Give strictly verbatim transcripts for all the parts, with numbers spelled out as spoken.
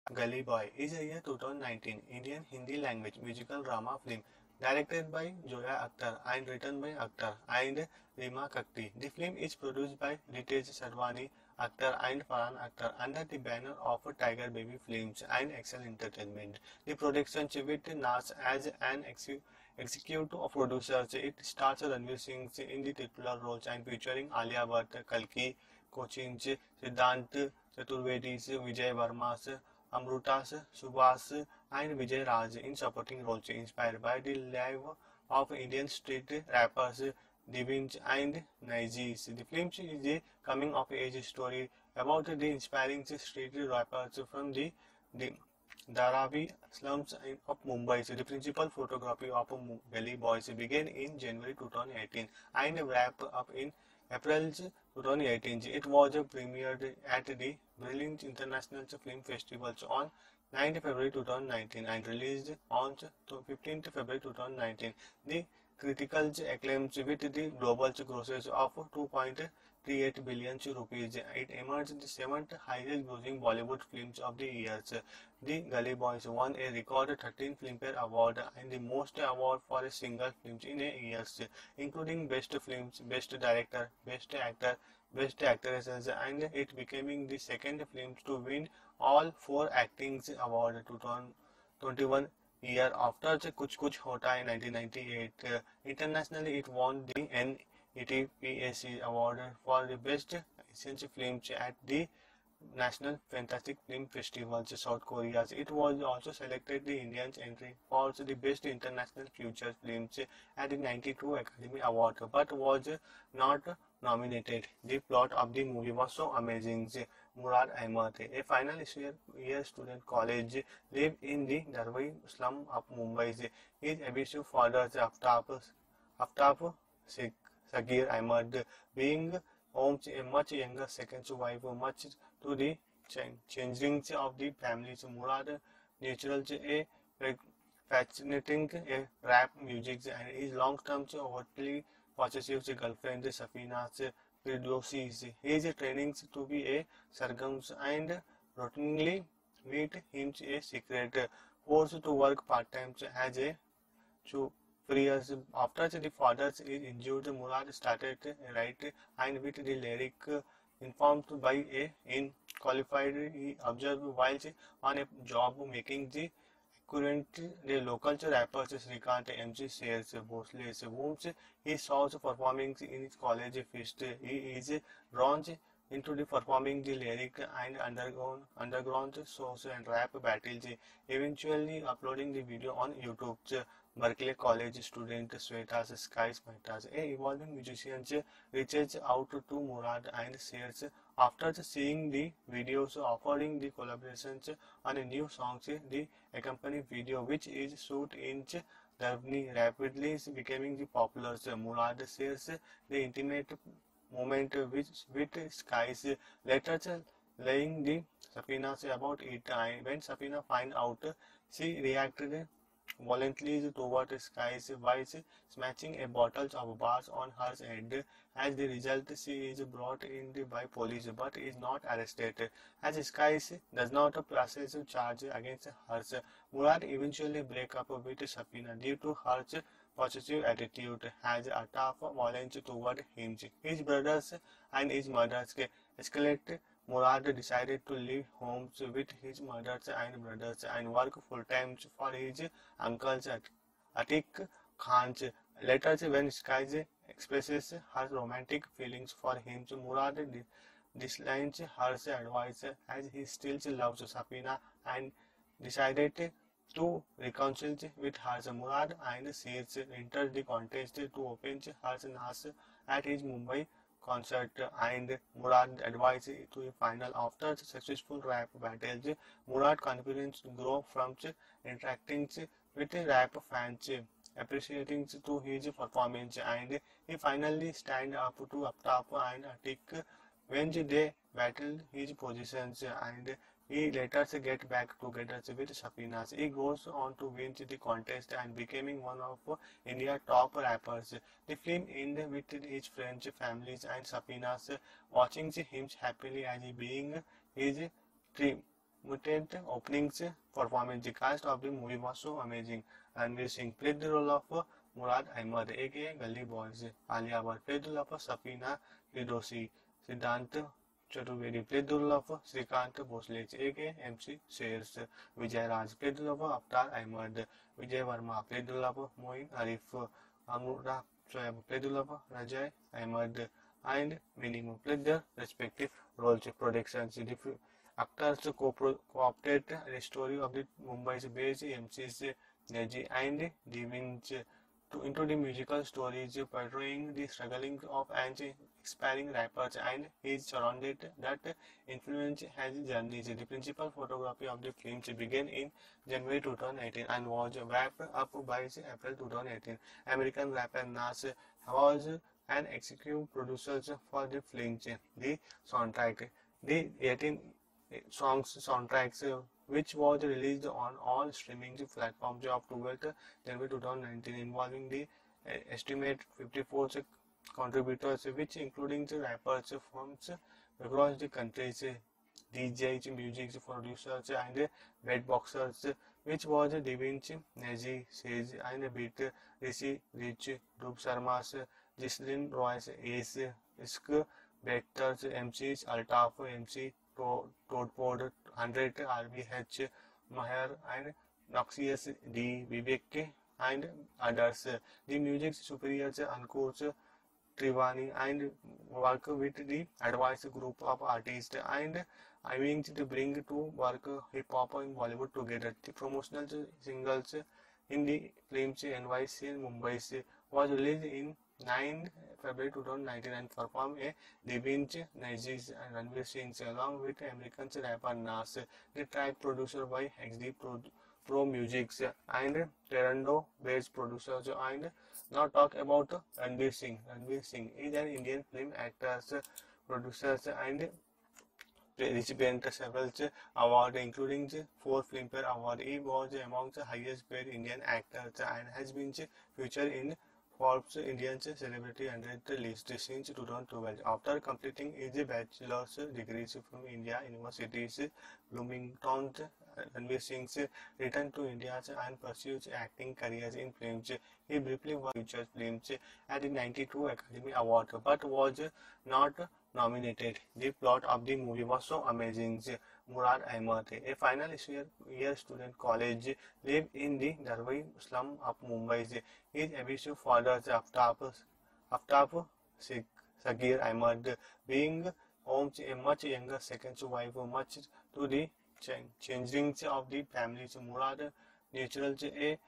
Gully Boy is a year two thousand nineteen Indian Hindi language musical drama film directed by Zoya Akhtar and written by Akhtar and Rima Kakti. The film is produced by Ritesh Sarwani Akhtar and Farhan Akhtar under the banner of Tiger Baby Films and Excel Entertainment. The production with Nas as an ex executive producer. It stars Ranveer Singh in the titular roles and featuring Alia Bhatt, Kalki Cochin, Siddhant Chaturvedi, Vijay Varma, Amrutas, Subhas, and Vijay Raj in supporting roles, inspired by the life of Indian street rappers Divinj and Naijis. The film is a coming-of-age story about the inspiring street rappers from the, the Dharavi slums of Mumbai. So the principal photography of Gully Boys began in January two thousand eighteen and wrapped up in April two thousand eighteen. It was premiered at the Berlin International Film Festival on ninth February two thousand nineteen and released on fifteenth February two thousand nineteen. The critical acclaims with the global grosses of two point three eight billion rupees. It emerged the seventh highest grossing Bollywood films of the year. The Gully Boys won a record thirteen Filmfare Award and the most award for a single film in a year, including Best Films, Best Director, Best Actor, Best Actresses, and it becoming the second film to win all four acting awards two thousand twenty-one year after the Kuch Kuch Hota in nineteen ninety-eight. Uh, internationally, it won the N E T P A C award for the best essential films at the National Fantastic Film Festival, South Korea. It was also selected the Indian's entry for the best international feature films at the ninety-two Academy Award, but was not nominated. The plot of the movie was so amazing. Murad Ahmed, a final year student college, lived in the Darwin slum of Mumbai. His abusive father, Aftab, Aftab Sagir Ahmed, being home a much younger second wife, much to the changing of the families. Murad natural a fascinating a rap music and his long-term overtly possessive girlfriend Safina Firdousi. He is training to be a Sargam and routinely meet him a secret, forced to work part-time as a three years after the father is injured, Murad started write and with the lyric informed by a in qualified he observed while on a job making the current the local rappers Srikant M C Sales Bosle whom he saw performing in his college feast. He is drawn into the performing the lyric and underground underground shows and rap battles, eventually uploading the video on YouTube. Berkeley College student Sweta Sky Smetas, a evolving musician, reaches out to Murad and shares after seeing the videos offering the collaborations on a new song. The accompanying video, which is shot in Germany, rapidly becoming the popular. Murad shares the intimate moment with, with Skies, later laying the Safina about it. When Safina find out, she reacted violently toward Skies by smashing a bottle of bars on her head. As the result, she is brought in by police but is not arrested. As Skies does not process charge against her, Murad eventually break up with Safina due to her possessive attitude, has a tough violence toward him. His brothers and his mothers escalate. Murad decided to leave home with his mothers and brothers and work full-time for his uncles Atik Khan. Later, when Skies expresses her romantic feelings for him, Murad dislikes her advice as he still loves Safina and decided to reconcile with her. Murad and Seers entered the contest to open her Nas at his Mumbai concert and Murad advised to a final. After successful rap battles, Murad confidence grow from interacting with rap fans, appreciating to his performance, and he finally stand up to Aftab and Atik when they battle his positions, and he later get back together with Safina. He goes on to win the contest and becoming one of India's top rappers. The film ended with his friends, families, and Safina's watching him happily as being his dream. mutant openings performance. The cast of the movie was so amazing. Ranveer Singh played the role of Murad Ahmed, aka Gully Boys. Alia Bhatt played the role of Safina Firdausi. Siddhant Chaturvedi played the role of Srikant Bhosle, aka M C Shers. Vijay Raj played the role of Avatar Ahmed. Vijay Verma played the role of Moin Arif. Anurag Shoaib played the role of Rajay Ahmed, and many more played their respective roles. Productions. The actors co-opted the story of the Mumbai's based M Cs Neji and Devinch to into the musical stories portraying the struggling of an aspiring rappers and his surrounded that influence has journeys. The principal photography of the film began in January two thousand eighteen and was wrapped up by April two thousand eighteen. American rapper Nas was an executive producer for the film. The soundtrack, the eighteen songs soundtracks, uh, which was released on all streaming platforms of twelfth January two thousand nineteen, involving the uh, estimate fifty-four contributors, which including the rappers from across the countries, D Js, music producers, and beatboxers, which was Devinch, Nazi, Sage, and Beat, Rishi, Rich, Dhruv Sharma's, Jislin Royce, Ace, Isk, Vectors, M Cs, Altaf, M C, Toadpod, one hundred, R B H, Maher, and Noxious D, Vivek, and others. The music superiors Ankush Trivani and work with the advice group of artists and aiming to bring to work hip hop in Bollywood together. The promotional singles in the films N Y C and Mumbai was released in ninth February two thousand nineteen and performed a Devinch, Naziz and Ranveer Singh along with American rapper Nas. The track produced by X D Pro, Pro Music and Terrando based producers. And now talk about Ranveer Singh. Ranveer Singh is an Indian film actor, producer and recipient of several awards, including four Filmfare Awards. He was among the highest paid Indian actors and has been featured in Forbes Indian Celebrity one hundred list since two thousand twelve. After completing his bachelor's degrees from India University's Bloomington, Ranveer Singh returned to India and pursued acting careers in films. He briefly worked on feature films at the ninety-two Academy Award, but was not nominated. The plot of the movie was so amazing. Murad Ahmed, a final year student college, lived in the Darwin slum of Mumbai. His abusive father, Aftab, Aftab Sagir Ahmed, being home to a much younger second wife, much to the changing of the family. Murad natural a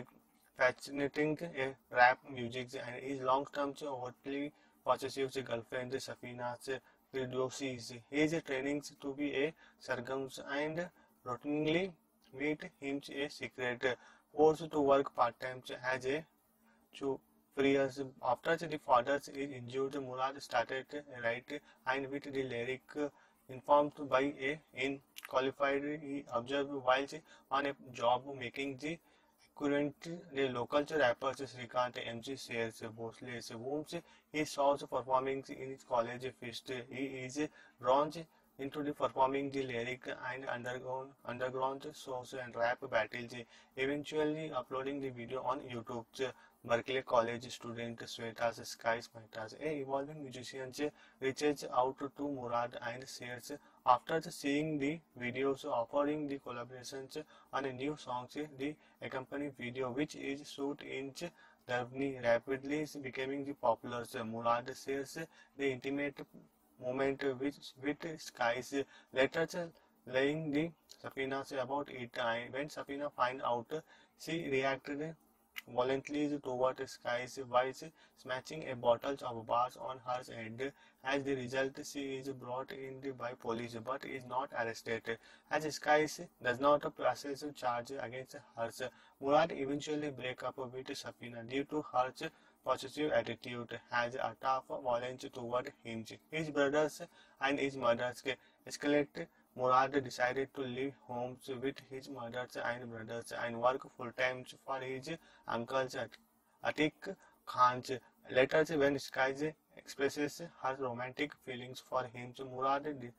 fascinating a rap music and his long-term overtly possessive girlfriend Safina Firdausi. He is training to be a surgeon and routinely meet him a secret, forced to work part-time as a two years after the father is injured. Murad started write and with the lyric informed by a in qualified he observed while on a job making the currently the local rappers Srikant M C Shers Bhosle whom he saw performing in his college feast. He is drawn into the performing the lyric and underground underground shows and rap battles, eventually uploading the video on YouTube. Berkeley College student Sweta's Sky Smitas, a evolving musician, reaches out to Murad and shares after seeing the videos offering the collaborations on a new song. The accompanying video, which is shot in Germany, rapidly is becoming the popular. Murad shares the intimate moment which with Sky's later laying the Safina about it. When Safina find out, she reacted violently toward Sky's by smashing a bottle of bars on her head. As the result, she is brought in by police but is not arrested. As Sky does not process charge against her, Murad eventually breaks up with Safina due to her possessive attitude, has a tough violence toward him. His brothers and his mothers escalate. Murad decided to leave home with his mother and brothers and work full-time for his uncles Atiq Khan. Later, when Sky expresses her romantic feelings for him, Murad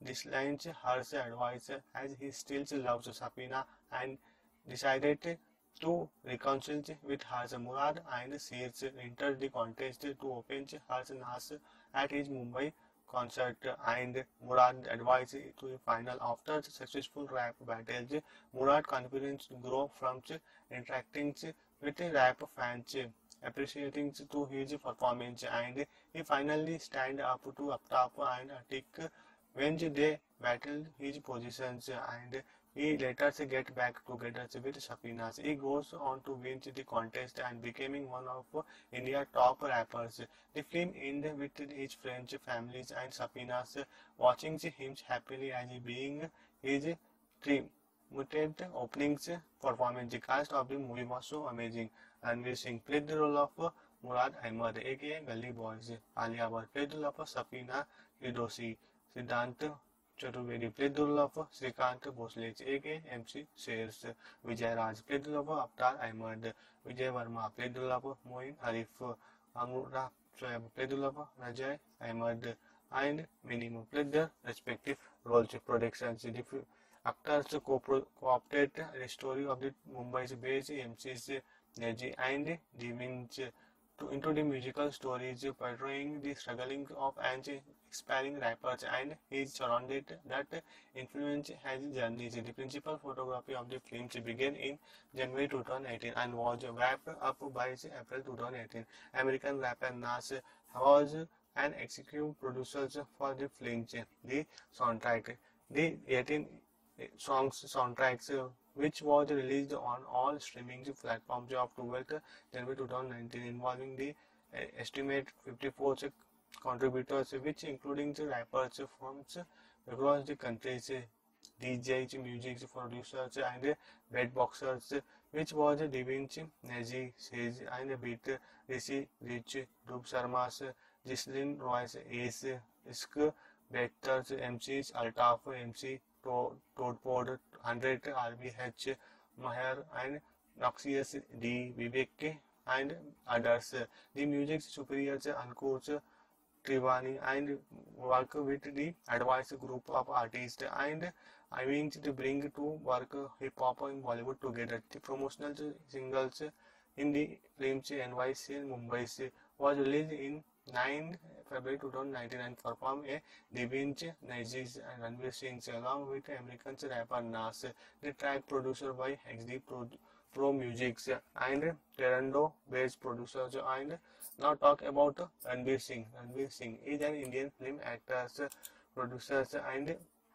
dislikes her advice as he still loves Safina and decided to reconcile with her. Murad and Sears entered the contest to open her Nas at his Mumbai concert, and Murad advanced to the final. After successful rap battles, Murad confidence grew from interacting with rap fans, appreciating to his performance, and he finally stand up to Aptap and Atik when they battled his positions, and he later get back together with Safinas. He goes on to win the contest and becoming one of India's top rappers. The film ended with his friends, families, and Safinas watching him happily as being his dream. Mutant openings performance. The cast of the movie was so amazing. Ranveer Singh played the role of Murad Ahmed, aka Gully Boys. Alia Bhatt played the role of Safina Firdausi. Siddhant Chaturvedi played the role of Srikant Bhosle, aka M C Shares. Vijay Raj played the role of Avtar Ahmed. Vijay Verma played the role of Moin Arif. Amrita Shoaib played the role of Rajay Ahmed, and many more played their respective roles. Productions. The actors co-opted the story of the Mumbai's based M Cs Neji and Devins to into the musical stories portraying the struggling of an aspiring rappers and his surrounded that influence his journeys. The principal photography of the film began in January two thousand eighteen and was wrapped up by April two thousand eighteen. American rapper Nas was an executive producer for the film. The soundtrack, the eighteen songs soundtracks, which was released on all streaming platforms of twelfth January two thousand nineteen, involving the uh, estimate fifty-four contributors, which including the rappers from across the countries, D Js, music producers, and beatboxers, which was Devins, Nazi, Sage, and Beat, Rishi, Rich, Dhruv Sharma's, Gislin Royce, Ace, Isk, Betters, M Cs, Altaf, M C, Toadpod, one hundred, R B H, Maher, and Noxious D, Vivek, and others. The music superiors Ankush Trivani and work with the advice group of artists and aiming to bring to work hip hop in Bollywood together. The promotional singles in the films N Y C and Mumbai was released in ninth February two thousand nineteen and performed a Devins, Nazis, and Ranveer Singh along with American rapper Nas. The track produced by X D Pro, Pro Music and Terrando based producers. And now talk about Ranveer Singh. Ranveer Singh is an Indian film actor, producer, and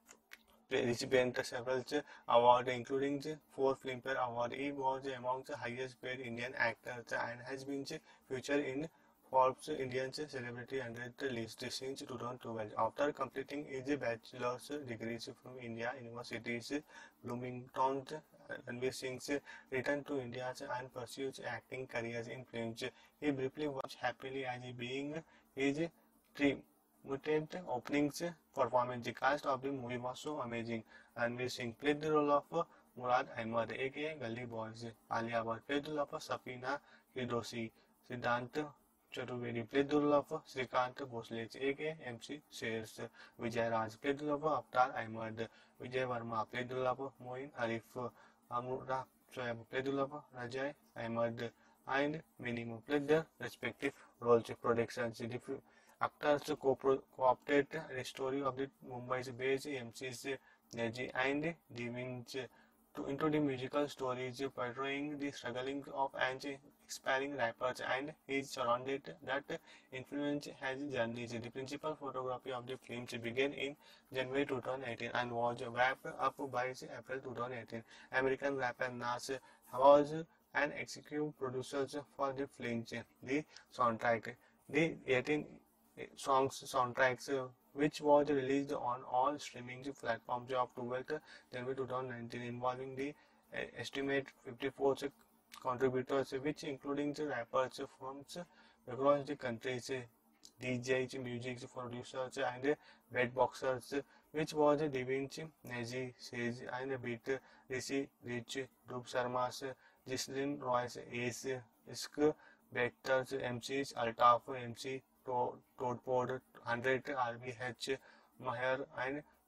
recipient of several awards, including four Filmfare Awards. He was among the highest paid Indian actors and has been featured in Forbes Indian Celebrity one hundred list since two thousand twelve. After completing his bachelor's degrees from India universities, Bloomington, Ranveer Singh returned to India and pursued acting careers in films. He briefly watched happily as being his dream. Mutant openings performance. The cast of the movie was so amazing. Ranveer Singh played the role of Murad Ahmed, aka Gully Boys. Alia Bhatt played the role of Safina Firdausi. Siddhant Chaturvedi played the role of Srikant Bhosle, aka M C Shares. Vijay Raj played the role of Avtar Ahmed. Vijay Verma played the role of Moin Arif. Amrita Shoaib played the role of Rajay Ahmed, and many more played their respective roles. Productions. The actors co-opted the story of the Mumbai's based M Cs Neji and Devins to into the musical stories portraying the struggling of an aspiring rappers and his surrounded that influence his journeys. The principal photography of the film began in January two thousand eighteen and was wrapped up by April two thousand eighteen. American rapper Nas was an executive producer for the film. The soundtrack, the eighteen songs soundtracks, which was released on all streaming platforms of twelfth January two thousand nineteen, involving the uh, estimate fifty-four contributors, which including the rappers from across the countries, D Js, music producers, and beatboxers, which was Devins, Nazi, Sage, and Beat, Rishi, Rich, Dhruv Sharma's, Gislin Royce, Ace, Isk, Betters, M Cs, Altaf, M C, Toadpod, one hundred, R B H, Maher, and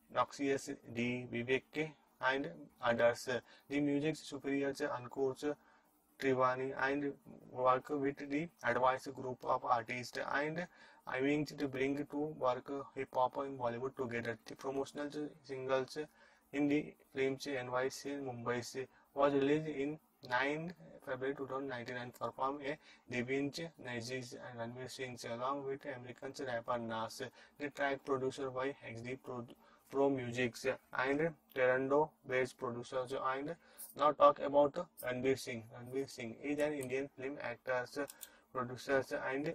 Noxious D, Vivek and others. The music superior Ankur Trivani and work with the advanced group of artists and aiming to bring to work hip hop in Bollywood together. The promotional singles in the films N Y C Mumbai was released in nine February twenty nineteen and performed a Devendra Naziz and Ranveer Singh along with American rapper Nas. The track produced by X D Pro, Pro Music and Toronto based producers and now talk about Ranveer Singh. Ranveer Singh is an Indian film actor, producer and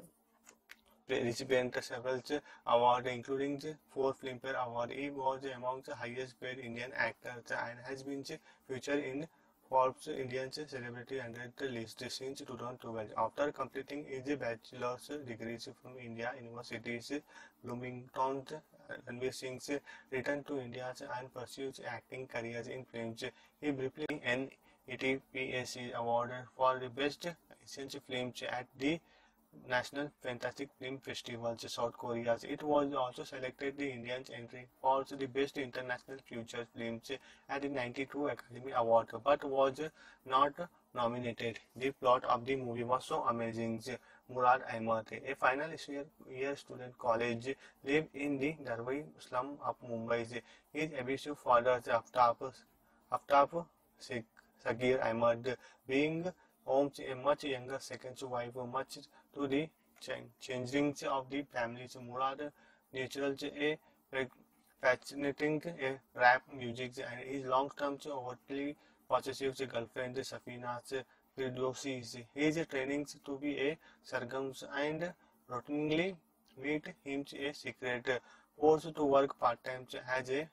recipient of several awards including four Filmfare Awards. He was among the highest paid Indian actors and has been featured in Forbes Indian Celebrity one hundred list since two thousand twelve. After completing his bachelor's degrees from India University's Bloomington, Ranveer Singh returned to India and pursued acting careers in films. He briefly won an E T P A C award for the best Asian films at the National Fantastic Film Festival, South Korea. It was also selected the Indian entry for the best international feature films at the ninety-two Academy Award, but was not nominated. The plot of the movie was so amazing. Murad Ahmed, a final year student college, lived in the Darwai slum of Mumbai. His abusive father, Aftab, Aftab Sagir Ahmed, being home a much younger second wife, much to the changing of the families. Murad natural a fascinating a rap music and his long-term overtly possessive girlfriend Safina Firdausi. He is training to be a surgeon and routinely meet him a secret, forced to work part-time as a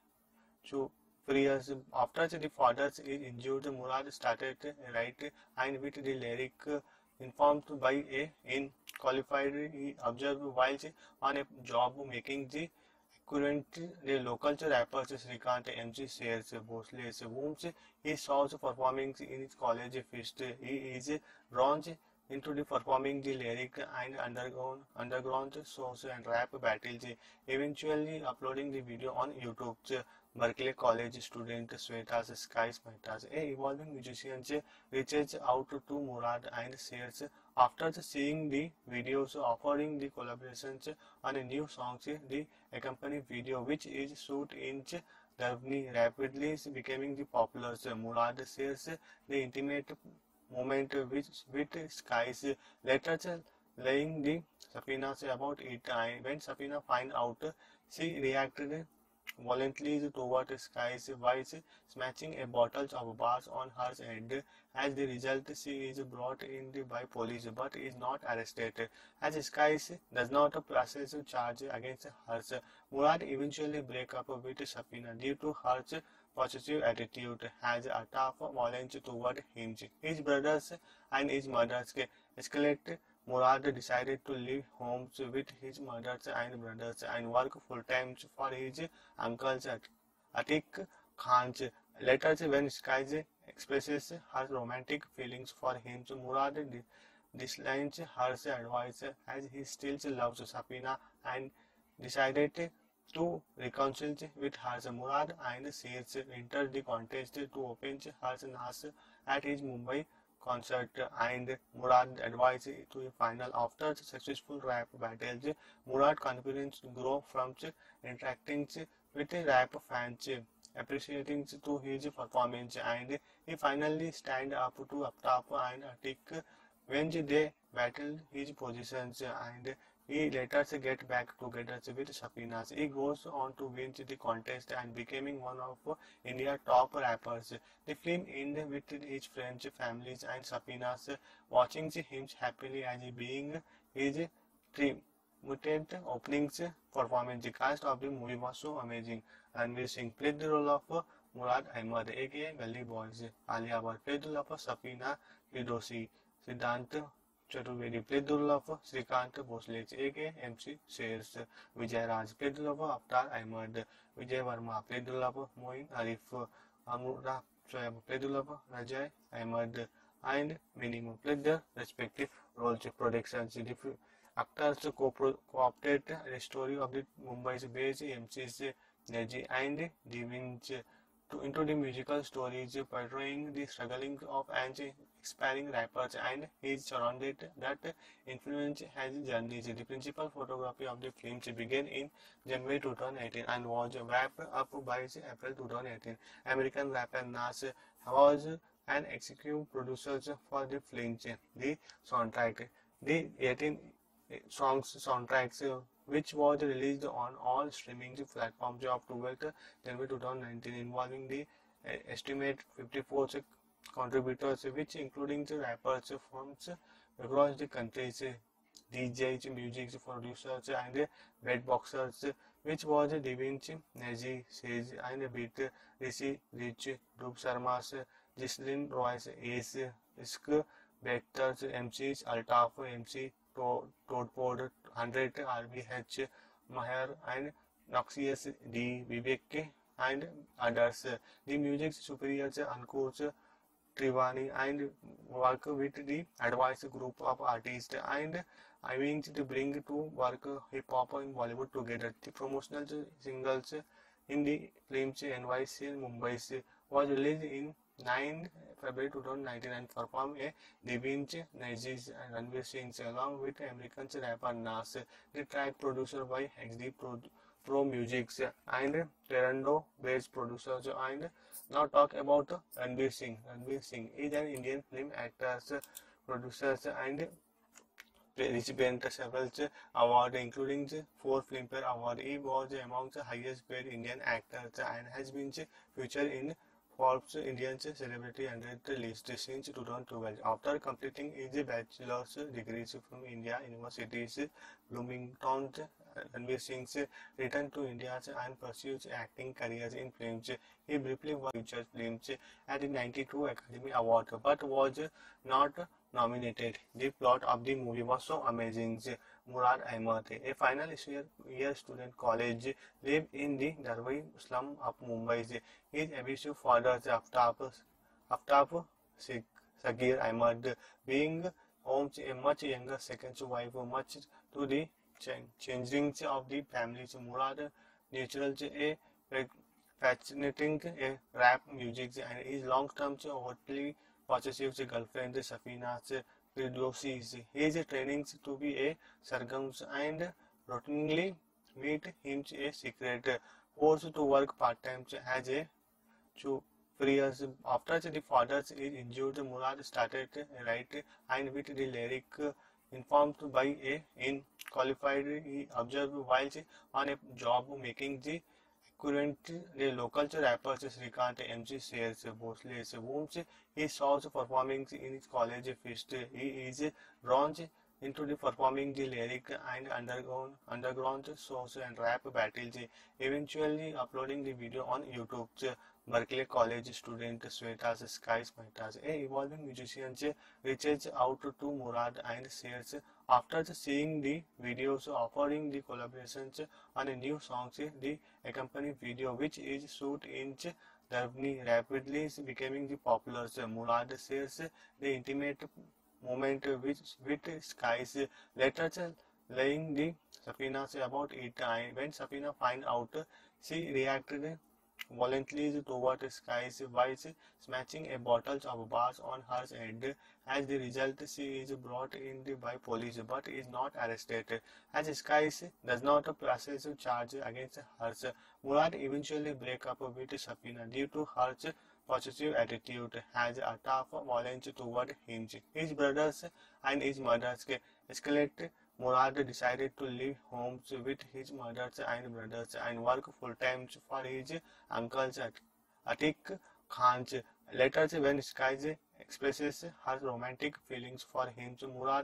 three years after the father is injured, Murad started write and with the lyric informed by a in qualified he observed while on a job making the current the local rappers Srikant M C Shares Bhosle whom he saw performing in his college feast. He is drawn into the performing the lyric and underground underground shows and rap battles, eventually uploading the video on YouTube. Berkeley College student Sweta's Skies Metas, a evolving musician, reaches out to Murad and shares after seeing the videos offering the collaborations on a new song. The accompanying video, which is shot in Germany, rapidly becoming the popular. Murad shares the intimate moment with, with Skies, later laying the Safina about it. When Safina find out, she reacted violently toward Skies by smashing a bottle of bars on her head. As the result, she is brought in by police but is not arrested. As Skies does not process charge against her, Murad eventually breaks up with Safina due to her possessive attitude, has a tough violence toward him. His brothers and his mothers escalate. Murad decided to leave home with his mothers and brothers and work full-time for his uncles Atiq Khan. Later, when Skies expresses her romantic feelings for him, Murad dislikes her advice as he still loves Safina and decided to reconcile with her. Murad and Seers entered the contest to open her Nas at his Mumbai concert and Murad advised to the final. After successful rap battles, Murad confidence grow from interacting with rap fans, appreciating to his performance, and he finally stand up to Aftab and Atiq when they battle his positions, and he later get back together with Safina. He goes on to win the contest and becoming one of India's top rappers. The film ends with his friends, families and Safina's watching him happily as being his triumphant opening performance. The cast of the movie was so amazing. Ranveer Singh played the role of Murad Ahmed, aka Gully Boys. Alia Bhatt played the role of Safina Firdausi. Siddhant Chaturvedi played the role of Srikant Bhosle, aka M C Shares. Vijay Raj played the role of Aftar Ahmed. Vijay Verma played the role of Moin Arif. Anurag Shoaib played the role of Rajay Ahmed. And many more played their respective roles. Productions. Actors co-opted the story of the Mumbai's based M Cs Neji and Divinci to into the musical stories portraying the struggling of an aspiring rappers and his surrounded that influence has journeys. The principal photography of the film began in January two thousand eighteen and was wrapped up by April two thousand eighteen. American rapper Nas was an executive producer for the film. The soundtrack, the eighteen songs soundtracks, uh, which was released on all streaming platforms of twelfth January two thousand nineteen, involving the uh, estimate fifty-four contributors, which including the rappers from across the countries, D Js, music producers, and beatboxers, which was Divinci, Naji, Sage, and Beat, Rishi, Rich, Dhruv Sharma's, Gislin Royce, Ace, Isk, Vectors, M Cs, Altaf, M C, Toadpod, one hundred, R B H, Maher, and Noxious D, Vivek, and others. The music superiors Ankur Trivani and work with the advice group of artists and aiming to bring to work hip hop in Bollywood together. The promotional singles in the films N Y C Mumbai was released in ninth February two thousand nineteen and performed a Divinci, Nazis and Ranveer Singh along with American rapper Nas. The track produced by X D Pro, Pro Music and Terrando based producers. And now talk about Ranveer Singh. Ranveer Singh is an Indian film actor, producer and recipient of several awards, including four Filmfare Awards. He was among the highest paid Indian actors and has been featured in Forbes Indian Celebrity one hundred list since two thousand twelve. After completing his bachelor's degrees from India University's Bloomington, Ranveer Singh returned to India and pursued acting careers in films. He briefly worked in feature films at the ninety-two Academy Award, but was not nominated. The plot of the movie was so amazing. Murad Ahmed, a final year, year student college, lived in the Darwin slum of Mumbai. His abusive father, Aftab, Aftab Sagir Ahmed, being home a much younger second wife, much to the changing of the families. Murad natural a fascinating a rap music and his long-term overtly possessive girlfriend Safina Firdousi. He is training to be a surgeon and routinely meet him a secret, forced to work part-time as a two years. After the father is injured, Murad started write and with the lyric informed by a in qualified he observed while on a job making the currently the local rappers Srikant M C Sales Bhosle whom he saw performing in his college feast. He is drawn into the performing the lyric and underground underground shows and rap battles, eventually uploading the video on YouTube. Berkeley College student Sweta's Sky Smitas, a evolving musician, reaches out to Murad and shares after seeing the videos offering the collaborations on a new song. The accompanying video, which is shot in Darbhani, rapidly becoming the popular. Murad shares the intimate moment with, with Skies, later laying the Safina about it. When Safina find out, she reacted violently toward Skies by smashing a bottle of bars on her head. As the result, she is brought in by police but is not arrested. As Skies does not process charge against her, Murad eventually breaks up with Safina due to her possessive attitude, has a tough violence toward him. His brothers and his mothers escalate. Murad decided to leave home with his mothers and brothers and work full-time for his uncles Atiq Khan. Later, when Skies expresses her romantic feelings for him, Murad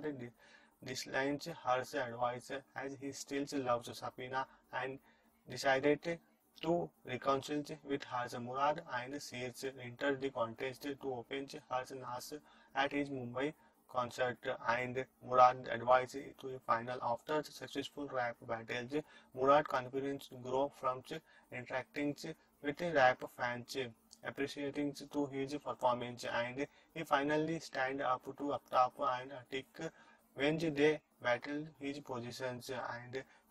dislikes her advice as he still loves Safina and decided to reconcile with her. Murad and Sears entered the contest to open her Nas at his Mumbai concert, and Murad advised to the final. After successful rap battles, Murad confidence grew from interacting with rap fans, appreciating to his performance, and he finally stand up to Aftab and Atiq when they battled his positions and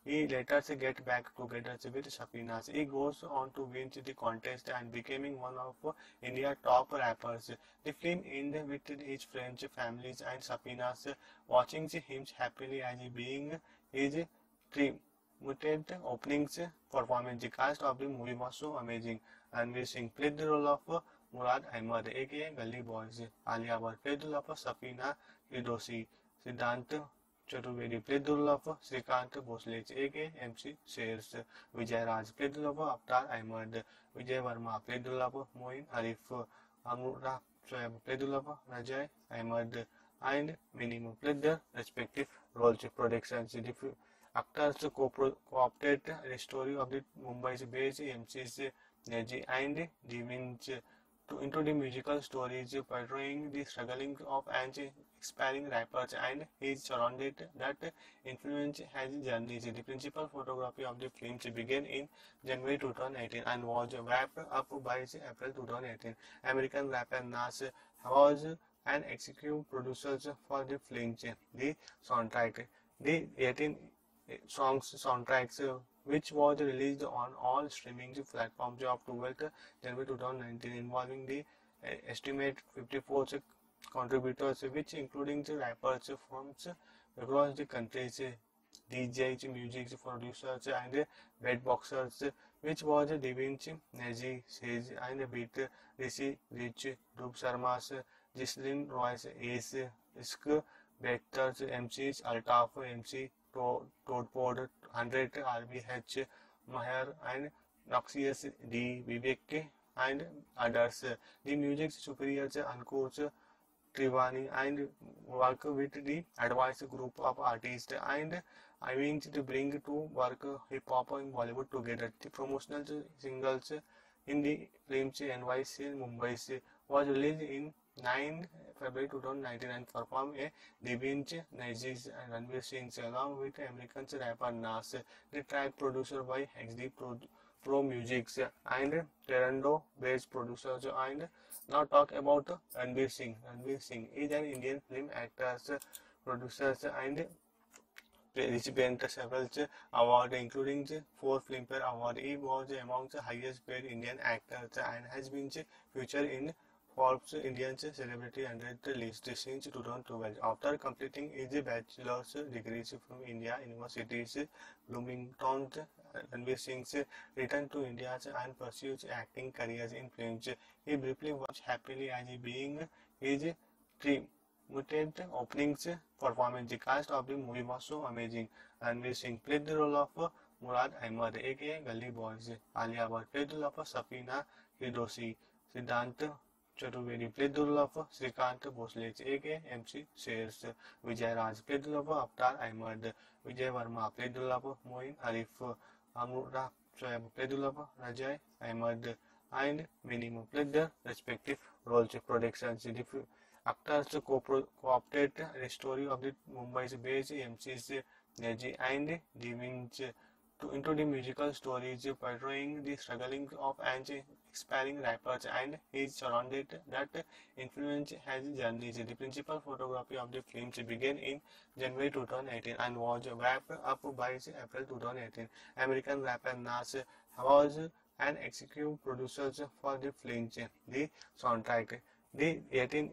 He later get back together with Sapina. He goes on to win the contest and becoming one of India's top rappers. The film ended with his friends, families, and Sapina's watching him happily as being his dream. Mutant openings performance. The cast of the movie was so amazing. Ranveer Singh played the role of Murad Ahmed, aka Gully Boys. Alia Bhatt played the role of Sapina Firdausi. Siddhant Chaturvedi played the role of Srikant Bhosle, aka M C Shers. Vijay Raj played the role of Avtar Ahmed. Vijay Verma played the role of Moin Arif. Anurag Shoaib played the role of Rajay Ahmed. And many more played their respective roles. Productions. The actors co-opted the story of the Mumbai's based M Cs Neji and Devins to into the musical stories portraying the struggling of an aspiring rappers and his surrounded that influence has journeys. The principal photography of the film began in January two thousand eighteen and was wrapped up by April two thousand eighteen. American rapper Nas was an executive producer for the film. The soundtrack, the eighteen songs soundtracks, uh, which was released on all streaming platforms of twelfth January two thousand nineteen, involving the uh, estimate fifty-four contributors, which including the rappers from across the countries, D Js, music producers, and beatboxers, which was Devins, Nazi, Sage, and Beat, Rishi, Rich, Dhruv Sharma's, Gislin Royce, Ace, Isk, Vectors, M Cs, Altaf, M C, Toadpod, one hundred, R B H, Maher, and Noxious D, Vivek, and others. The music superiors Ankush Trivani and work with the advised group of artists and aiming to bring to work hip hop in Bollywood together. The promotional singles in the film's N Y C Mumbai was released in ninth February two thousand nineteen and performed a Devins, Nazis, and Ranveer Singh along with American rapper Nas. The track produced by X D Pro, Pro Music and Toronto based producers. And now talk about Ranveer Singh. Ranveer Singh is an Indian film actor, producer, and recipient of several awards, including four Filmfare Awards. He was among the highest paid Indian actors and has been featured in Forbes Indian Celebrity one hundred list since two thousand twelve. After completing his bachelor's degrees from India University's Bloomington, Ranveer Singh returned to India and pursued acting careers in films. He briefly watched happily as being his dream. Mutant openings performance. The cast of the movie was so amazing. Ranveer Singh played the role of Murad Ahmed, aka Gully Boys. Alia Bhatt played the role of Sapina Firdausi. Siddhant Chaturvedi played the role of Srikant Bhosle, aka M C Shers. Vijay Raj played the role of Avtar Ahmed. Vijay Verma played the role of Moin Arif. Anurag Shoaib played the role of Rajay Ahmed. And many more played their respective roles. Productions. The actors co-opted the story of the Mumbai's based M Cs Neji and Devins to into the musical stories portraying the struggling of an aspiring rappers and his surrounded that influence has journeys. The principal photography of the film began in January two thousand eighteen and was wrapped up by April two thousand eighteen. American rapper Nas was an executive producer for the film. The soundtrack, the eighteen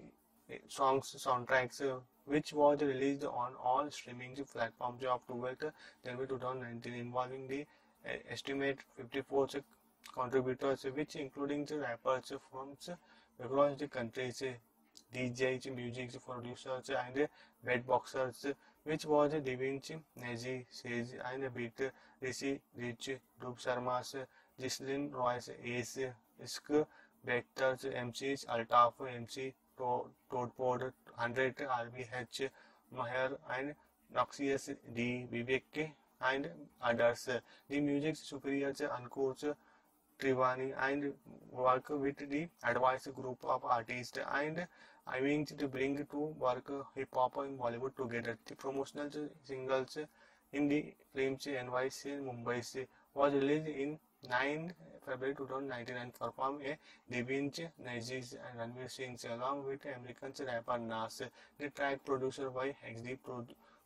songs soundtracks, uh, which was released on all streaming platforms of twelfth January two thousand nineteen, involving the uh, estimate fifty-four contributors, which including the rappers from across the countries, D Js, music producers, and beatboxers, which was Devins, Nazi, Sage, and Beat, Rishi, Rich, Dhruv Sharma's, Gislin Royce, Ace, Isk, Vectors, M Cs, Altaf, M C, Toadpod, one hundred, R B H, Maher, and Noxious D, Vivek, and others. The music superiors Ankush Trivani and work with the advised group of artists and aiming to bring to work hip hop in Bollywood together. The promotional singles in the film's N Y C Mumbai was released in ninth February two thousand nineteen and performed a Devins, Nazis, and Ranveer Singh along with American rapper Nas. The track produced by X D Pro,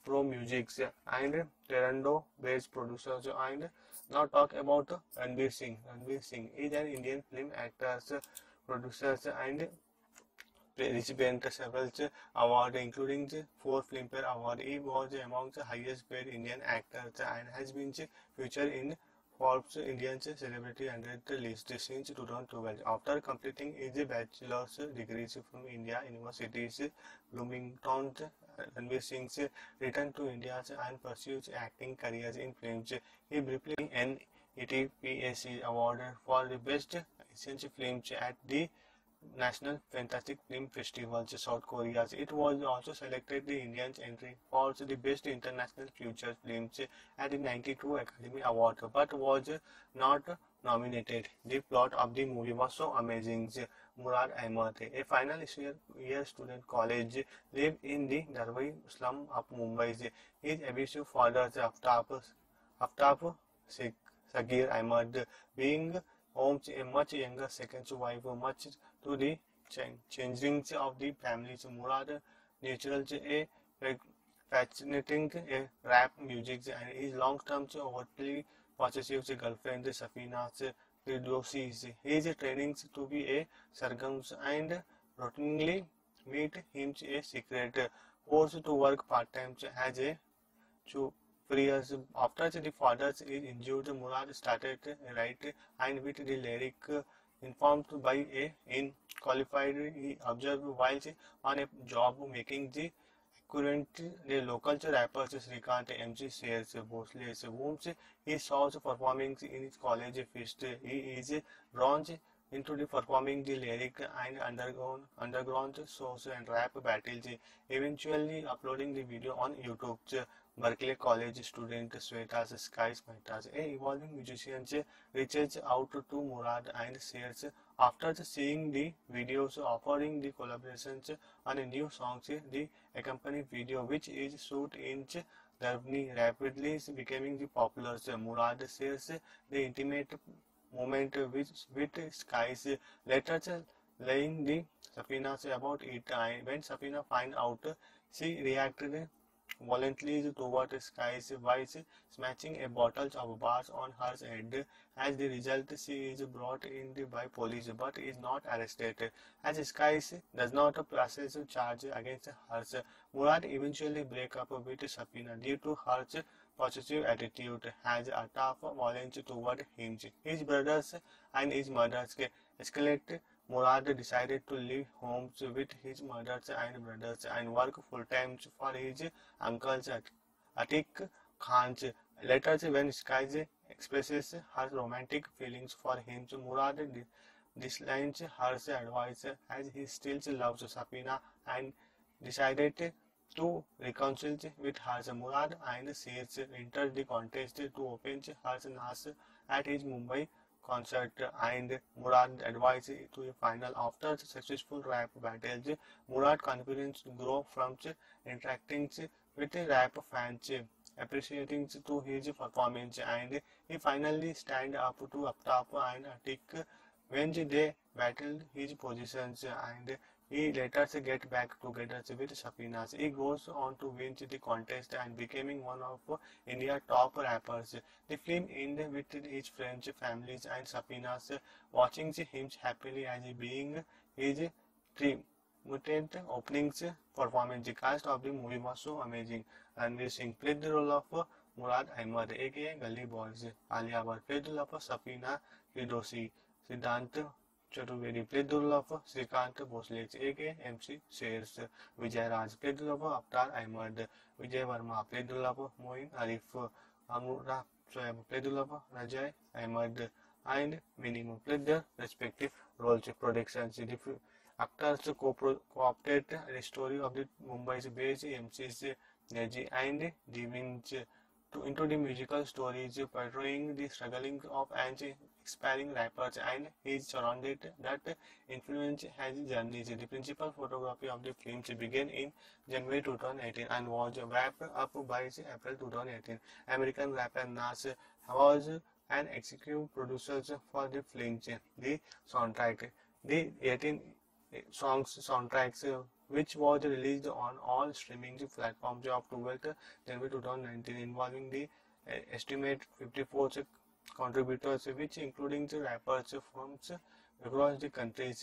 Pro Music and Toronto-based producers. And now talk about Ranveer Singh. Ranveer Singh is an Indian film actor, producer, and recipient of several awards, including four Filmfare Awards. He was among the highest paid Indian actors and has been featured in Forbes Indian Celebrity one hundred list since two thousand twelve. After completing his bachelor's degrees from India University's Bloomington, Ranveer Singh returned to India and pursued acting careers in films. He briefly won an N E T P A C award for the best Asian films at the National Fantastic Film Festival, South Korea. It was also selected the Indian entry for the Best International Feature Films at the ninety-two Academy Award, but was not nominated. The plot of the movie was so amazing. Murad Ahmed, a final year student college, lived in the Darwai slum of Mumbai. His abusive father, Aftab, Aftab Sagir Ahmed, being home a much younger second wife, much to the changing of the families. Murad natural a fascinating a rap music and his long-term overtly possessive girlfriend Safina Firdousi. He is training to be a surgeon and routinely meet him a secret, forced to work part-time as a three years after the father is injured, Murad started write and with the lyric informed by a in qualified he observed while on a job making the current the local rappers Srikant M C Sales Bosles whom he saw performing in his college feast. He is bronze into the performing the lyric and underground underground shows and rap battles, eventually uploading the video on YouTube. Berkeley College student Sweta Skies Mehta, a evolving musician, reaches out to Murad and shares after seeing the videos offering the collaborations on a new song. The accompanying video, which is shot in Germany, rapidly is becoming the popular. Murad shares the intimate moment with, with Skies, later laying the Safina about it. When Safina find out, she reacted violently toward Skies by smashing a bottle of bars on her head. As the result, she is brought in by police but is not arrested. As Skies does not process charge against her, Murad eventually breaks up with Safina due to her possessive attitude. Has a tough violence toward him. His brothers and his mothers escalate. Murad decided to leave home with his mother and brothers and work full-time for his uncles Atiq Khan. Later, when Skies expresses her romantic feelings for him, Murad dislikes her advice as he still loves Safina and decided to reconcile with her. Murad and Seers entered the contest to open her Nas at his Mumbai concert and Murad advanced to the final. After successful rap battles, Murad confidence grew from interacting with rap fans, appreciating to his performance, and he finally stand up to Aftab and Atiq when they battled his positions, and he later get back together with Safina. He goes on to win the contest and becoming one of India's top rappers. The film ended with his friends, families and Safina's watching him happily as being his triumphant opening performance. The cast of the movie was so amazing. Ranveer Singh played the role of Murad Ahmed, aka Gully Boys. Alia Bhatt played the role of Safina Firdousi. Siddhant Chaturvedi played the role of Srikant Bosles, aka M C Sers. Vijay Raj played the role of Avtar Ahmed. Vijay Verma played the role of Moin Arif. Amrita Soyab played the role of Rajay Ahmed, and many more played their respective roles. Productions. The actors co-opted the story of the Mumbai's based M Cs Neji and Devin into the musical stories portraying the struggling of an aspiring rappers and his surrounded that influence his journeys. The principal photography of the film began in January two thousand eighteen and was wrapped up by April two thousand eighteen. American rapper Nas was an executive producer for the film. The soundtrack, the eighteen songs soundtracks which was released on all streaming platforms of twelfth January two thousand nineteen, involving the uh, estimate fifty-four contributors, which including the rappers from across the countries,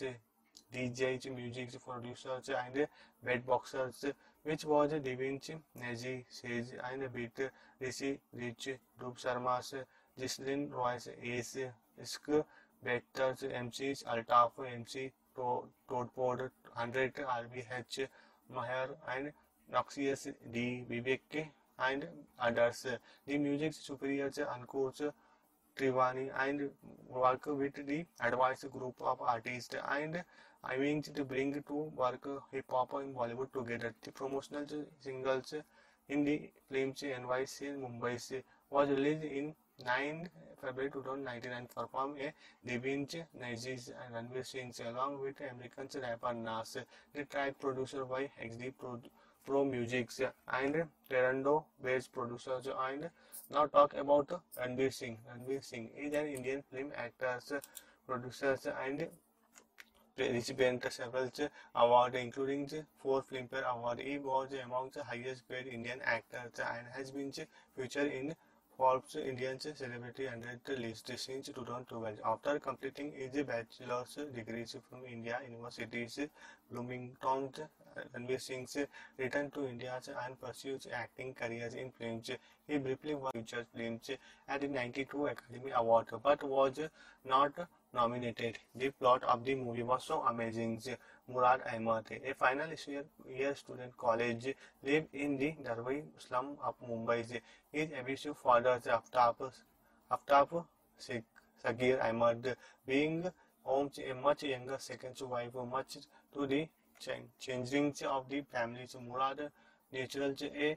D Js, music producers, and beatboxers, which was Devinci, Nazi, Sage, and Beat, Rishi, Rich, Dhruv Sharma's, Gislin Royce, Ace, Isk, Betters, M Cs, Altaf, M C, Toadpod, one hundred, R B H, Maher, and Noxious D, Vivek, and others. The music superiors, Ankur's, Trivani, and work with the advice group of artists and aiming to bring to work hip hop and Bollywood together. The promotional singles in the films N Y C Mumbai was released in ninth February two thousand nineteen and performed a Devinch, Nazis and Ranveer Singh along with American rapper Nas. The track produced by X D Pro, Pro Music and Terando based producers. And now talk about Ranveer Singh. Ranveer Singh is an Indian film actor, producer and recipient of several awards, including four Filmfare Awards. He was among the highest paid Indian actors and has been featured in Forbes Indian Celebrity one hundred list since two thousand twelve. After completing his bachelor's degrees from India University's Bloomington, Ranveer Singh returned to India and pursued acting careers in films. He briefly worked in feature films at the ninety-two Academy Award, but was not nominated. The plot of the movie was so amazing. Murad Ahmed, a final year student college, lived in the Darwai slum of Mumbai. His abusive father, Aftab, Aftab Sagir Ahmed, being home a much younger second wife, much to the changing of the families. Murad natural a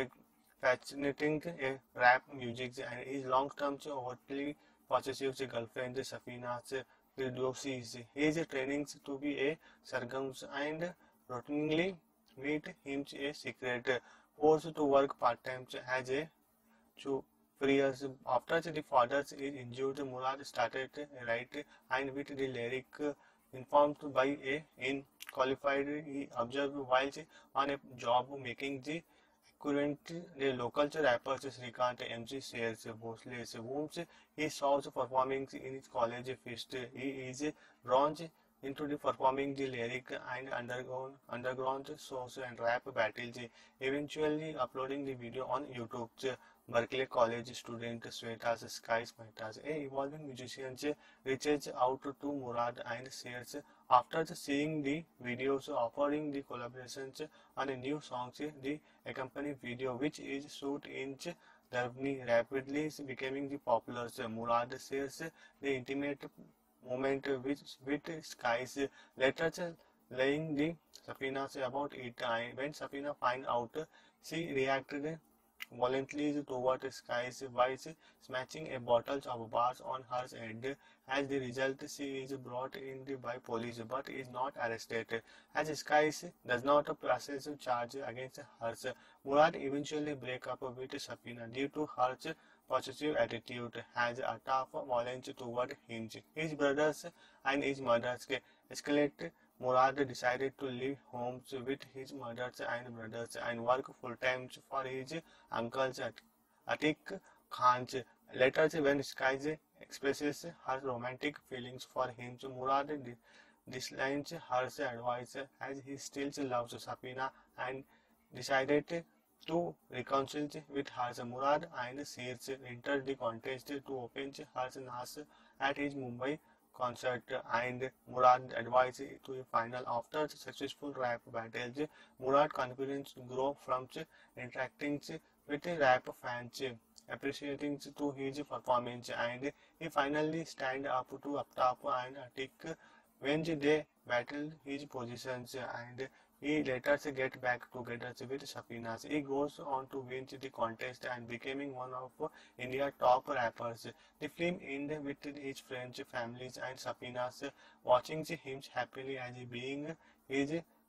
fascinating a rap music and his long-term overtly possessive girlfriend Safina Firdousi. He is training to be a surgeon and routinely meet him a secret, forced to work part-time as a chauffeur. After the father is injured, Murad started write and with the lyric informed by a in qualified he observed while on a job making the currently the local rappers Srikant M C shares Bhosle whom he saw performing in his college feast. He is drawn into the performing the lyric and underground underground shows and rap battles, eventually uploading the video on YouTube. Berkeley College student Sweta's Skies Metas, a evolving musician, reaches out to Murad and shares after seeing the videos offering the collaborations on a new song. The accompanying video, which is shot in Germany, rapidly becoming the popular. Murad shares the intimate moment with, with Skies, later laying the Safina about it. When Safina find out, she reacted voluntarily toward Skies by smashing a bottle of bars on her head. As the result, she is brought in by police but is not arrested. As Skies does not process charge against her, Murad eventually breaks up with Safina due to her possessive attitude, has a tough violence toward him. His brothers and his mothers escalate. Murad decided to leave home with his mother and brothers and work full-time for his uncles Atiq Khan. Later, when Skies expresses her romantic feelings for him, Murad dislikes her advice as he still loves Safina and decided to reconcile with her. Murad and Seers entered the contest to open her Nas at his Mumbai concert, and Murad advised to a final. After successful rap battles, Murad confidence grew from interacting with rap fans, appreciating to his performance, and he finally stand up to Aftab and Atiq when they battled his positions, and he later get back together with Safina. He goes on to win the contest and becoming one of India's top rappers. The film ended with his friends, families, and Safina watching him happily as being his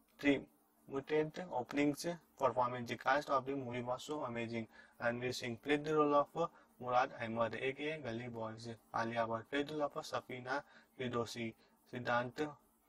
triumphant opening performance. The cast of the movie was so amazing. Ranveer Singh played the role of Murad Ahmed, aka Gully Boys. Alia Bhatt played the role of Safina Firdousi. Siddhant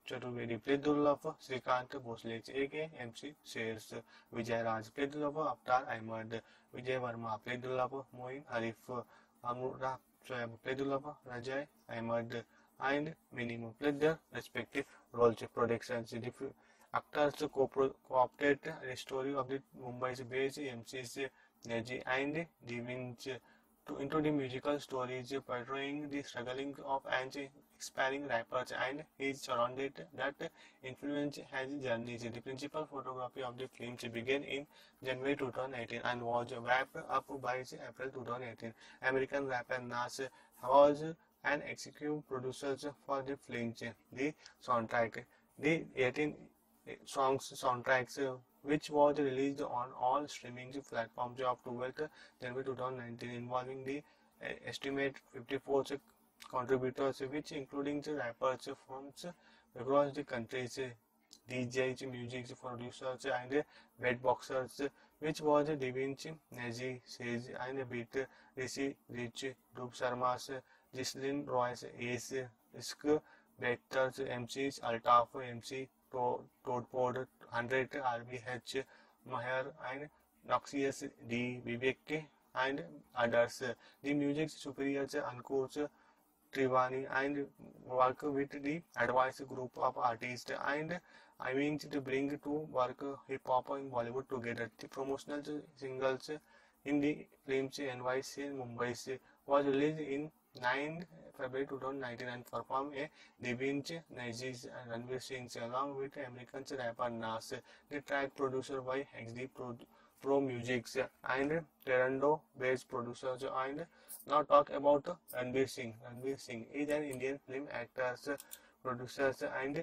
Chaturvedi played the role of Srikant Bhosle, aka M C Shers. Vijay Raj played the role of Avtar Ahmed. Vijay Verma played the role of Moin Arif. Anurag Shoaib played the role of Rajai Ahmed. And many more played their respective roles. Productions. Actors co-opted the story of the Mumbai's based M Cs Neji and Devins to into the musical stories portraying the struggling of an aspiring rappers and his surrounded that influence his journeys. The principal photography of the film began in January two thousand eighteen and was wrapped up by April two thousand eighteen. American rapper Nas was an executive producer for the film. The soundtrack, the eighteen songs soundtracks, uh, which was released on all streaming platforms of twelfth January two thousand nineteen, involving the uh, estimate fifty-four contributors, which including the rappers from across the countries, D Js, music producers, and beatboxers, which was Devinci, Nazi, Sage, and Beat, Rishi, Rich, Dhruv Sharma's, Gislin Royce, Ace, Isk, Vectors, M Cs, Altaf, M C, Toadpod, one hundred, R B H, Maher, and Noxious, D, Vivek, and others. The music superiors Ankur Trivani and work with the advice group of artists and aiming to bring to work hip hop in Bollywood together. The promotional singles in the film's N Y C Mumbai was released in ninth February two thousand nineteen and performed a Devinch, Nazis and Ranveer Singh along with American rapper Nas. The track produced by X D Pro, Pro Music and Terrando based producers. And now talk about Ranveer Singh. Ranveer Singh is an Indian film actor, producer and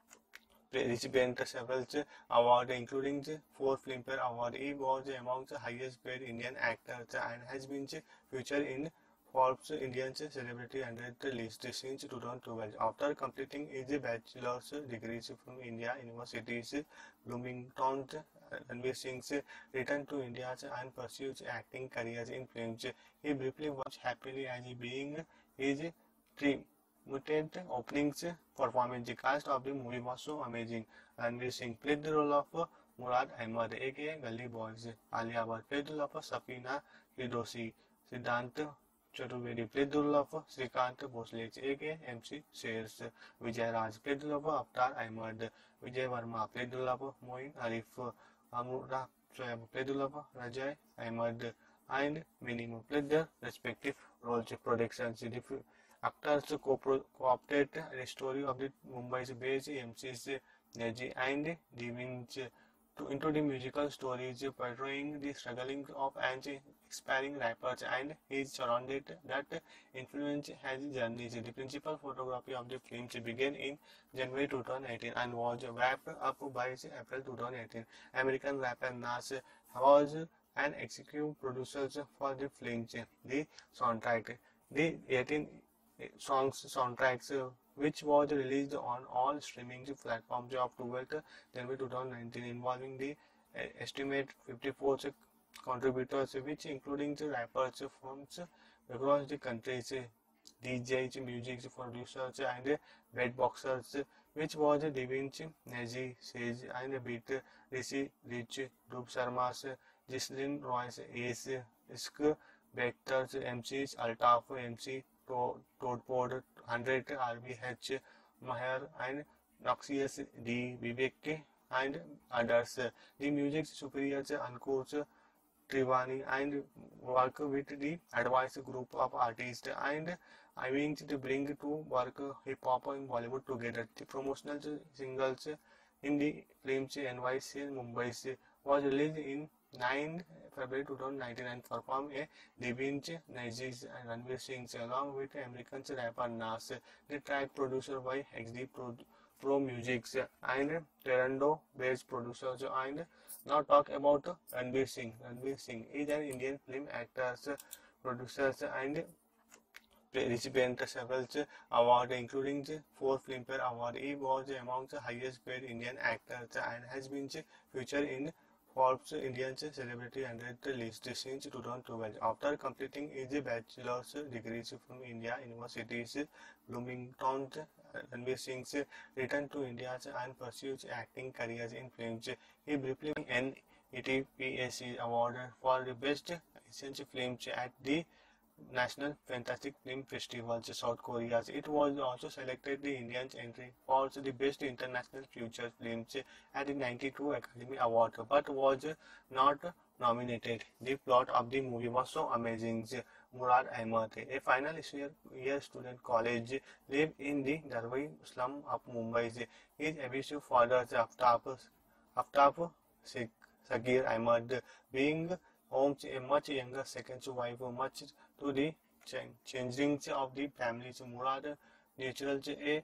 recipient of several awards, including four Filmfare Awards. He was among the highest paid Indian actors and has been featured in Forbes Indian Celebrity one hundred list since two thousand twelve. After completing his bachelor's degrees from India universities, Bloomington, Ranveer Singh returned to India and pursued acting careers in films. He briefly watched happily as being his dream. Mutant openings performance. The cast of the movie was so amazing. Ranveer Singh played the role of Murad Ahmed, aka Gully Boys. Alia Bhatt played the role of Safina Firdausi. Siddhant Chaturvedi played the role of Srikant Bhosle, aka M C Shers. Vijay Raj played the role of Avtar Ahmed. Vijay Verma played the role of Moin Arif. Anurag Shoaib played the role of Rajai Ahmed. And many more played their respective roles. Productions. Actors co-opted the story of the Mumbai's based M Cs Neji and Devins to into the musical stories portraying the struggling of an aspiring rappers and his surrounded that influence his journeys. The principal photography of the film began in January two thousand eighteen and was wrapped up by April two thousand eighteen. American rapper Nas was an executive producer for the film. The soundtrack, the eighteen songs soundtracks, uh, which was released on all streaming platforms of twelfth January two thousand nineteen, involving the uh, estimate fifty-four contributors, which including the rappers from across the countries, D Js, music producers, and beatboxers, which was Devinci, Nazi, Sage, and Beat, Rishi, Rich, Dhruv Sharma's, Gislin Royce, Ace, Isk, Vectors, M Cs, Altaf, M C, Toadpod, one hundred, R B H, Maher, and Noxious, D, Vivek, and others. The music superiors Ankur Trivani and work with the advice group of artists and aiming to bring to work hip hop in Bollywood together. The promotional singles in the film's N Y C Mumbai was released in ninth February two thousand nineteen and performed a Devinch, Nazis and Ranveer Singh along with American rapper Nas. The track produced by X D Pro, Pro Music and Terrando based producers. And now talk about Ranveer Singh. Ranveer Singh is an Indian film actor, producer and recipient of several awards, including four Filmfare Awards. He was among the highest paid Indian actors and has been featured in Forbes Indian Celebrity one hundred list since two thousand twelve. After completing his bachelor's degrees from India universities, Bloomington, Ranveer Singh's return to India and pursues acting careers in films. He briefly won an N E T P A C award for the best Asian films at the National Fantastic Film Festival, South Korea. It was also selected the Indian entry for the best international feature films at the ninety-two Academy Award, but was not nominated. The plot of the movie was so amazing. Murad Ahmed, a final year student college, lived in the Darwin slum of Mumbai. His abusive father, Aftab, Aftab Sagir Ahmed, being home a much younger second wife, much to the changing of the families. Murad natural a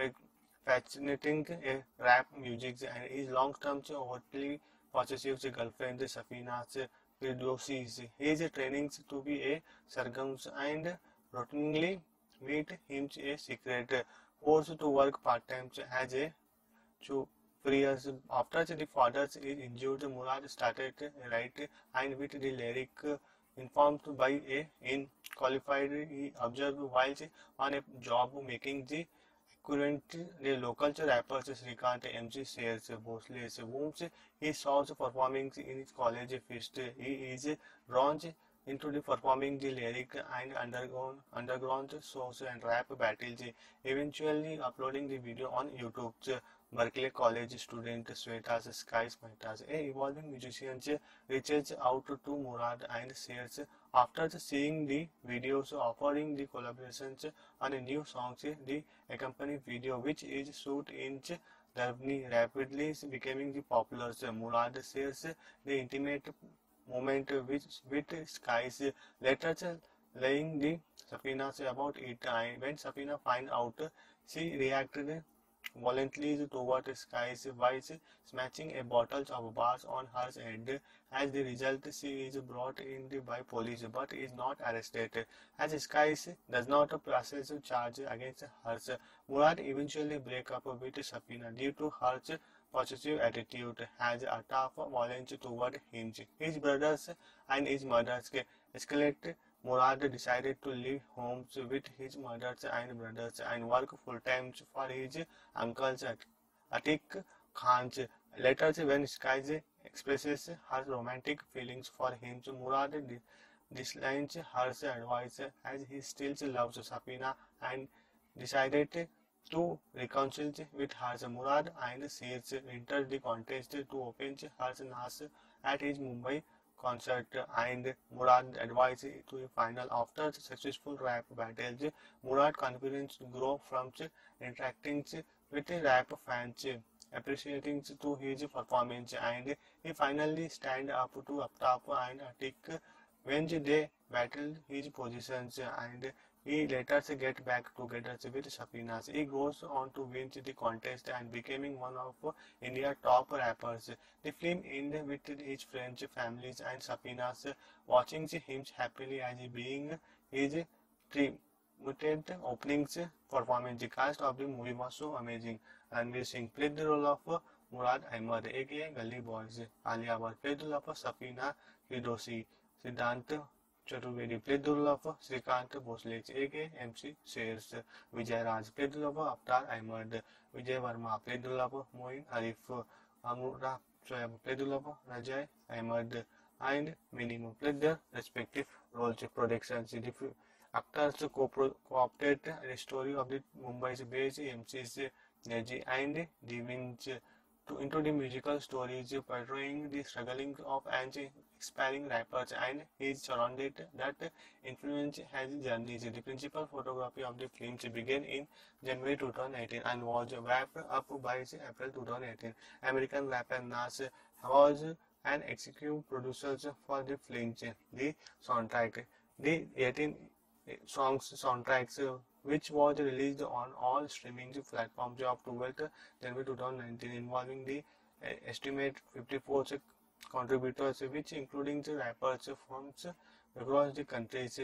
fascinating a rap music and his long-term overtly possessive girlfriend Safina Firdousi. He is training to be a surgeon and routinely meet him a secret, forced to work part-time as a two years after the father is injured. Murad started write and with the lyric informed by a in qualified he observed while on a job making the current the local rappers Srikant M C Sayers Bhosle whom he saw performing in his college feast. He is drawn into the performing the lyric and underground underground shows and rap battles, eventually uploading the video on YouTube. Berkeley College student Sweta's Sky Smitas, a evolving musician, reaches out to Murad and shares after seeing the videos offering the collaborations on a new song. The accompanying video, which is shot in Germany, rapidly becoming the popular. Murad shares the intimate moment with, with Skies, later laying the Safina about it. When Safina find out, she reacted violently toward Skies by smashing a bottle of bars on her head. As the result, she is brought in by police but is not arrested. As Skies does not process charge against her, Murad eventually breaks up with Safina due to her possessive attitude, has a tough violence toward him. His brothers and his mothers escalate. Murad decided to leave home with his mothers and brothers and work full-time for his uncles Atiq Khan. Later, when Skies expresses her romantic feelings for him, Murad dislikes her advice as he still loves Safina and decided to reconcile with her. Murad and Sayers entered the contest to open her Nas at his Mumbai concert, and Murad advised to a final. After successful rap battles, Murad confidence grew from interacting with rap fans, appreciating to his performance, and he finally stand up to Aftab and Atiq when they battled his positions, and he later get back together with Safina. He goes on to win the contest and becoming one of India's top rappers. The film ended with his friends, families and Safina's watching him happily as being his triumphant opening performance. The cast of the movie was so amazing. Ranveer Singh played the role of Murad Ahmed, aka Gully Boys. Alia Bhatt played the role of Safina Firdousi. Siddhant Chaturvedi played the role of Srikant Bhosle, aka M C Sayers. Vijay Raj played the role of Aftar Ahmed. Vijay Verma played the role of Moin Arif. Amura Shoaib played the role of Rajay Ahmed, and many more played their respective roles. Productions. The actors co-opted the story of the Mumbai's based M Cs Neji and Devinch to into the musical stories portraying the struggling of an aspiring rappers and his surrounded that influence his journeys. The principal photography of the films began in January two thousand eighteen and was wrapped up by April two thousand eighteen. American rapper Nas was an executive producer for the films. The soundtrack, the eighteen songs soundtracks, which was released on all streaming platforms of twelfth January two thousand nineteen, involving the uh, estimate fifty-four contributors, which including the rappers from across the countries,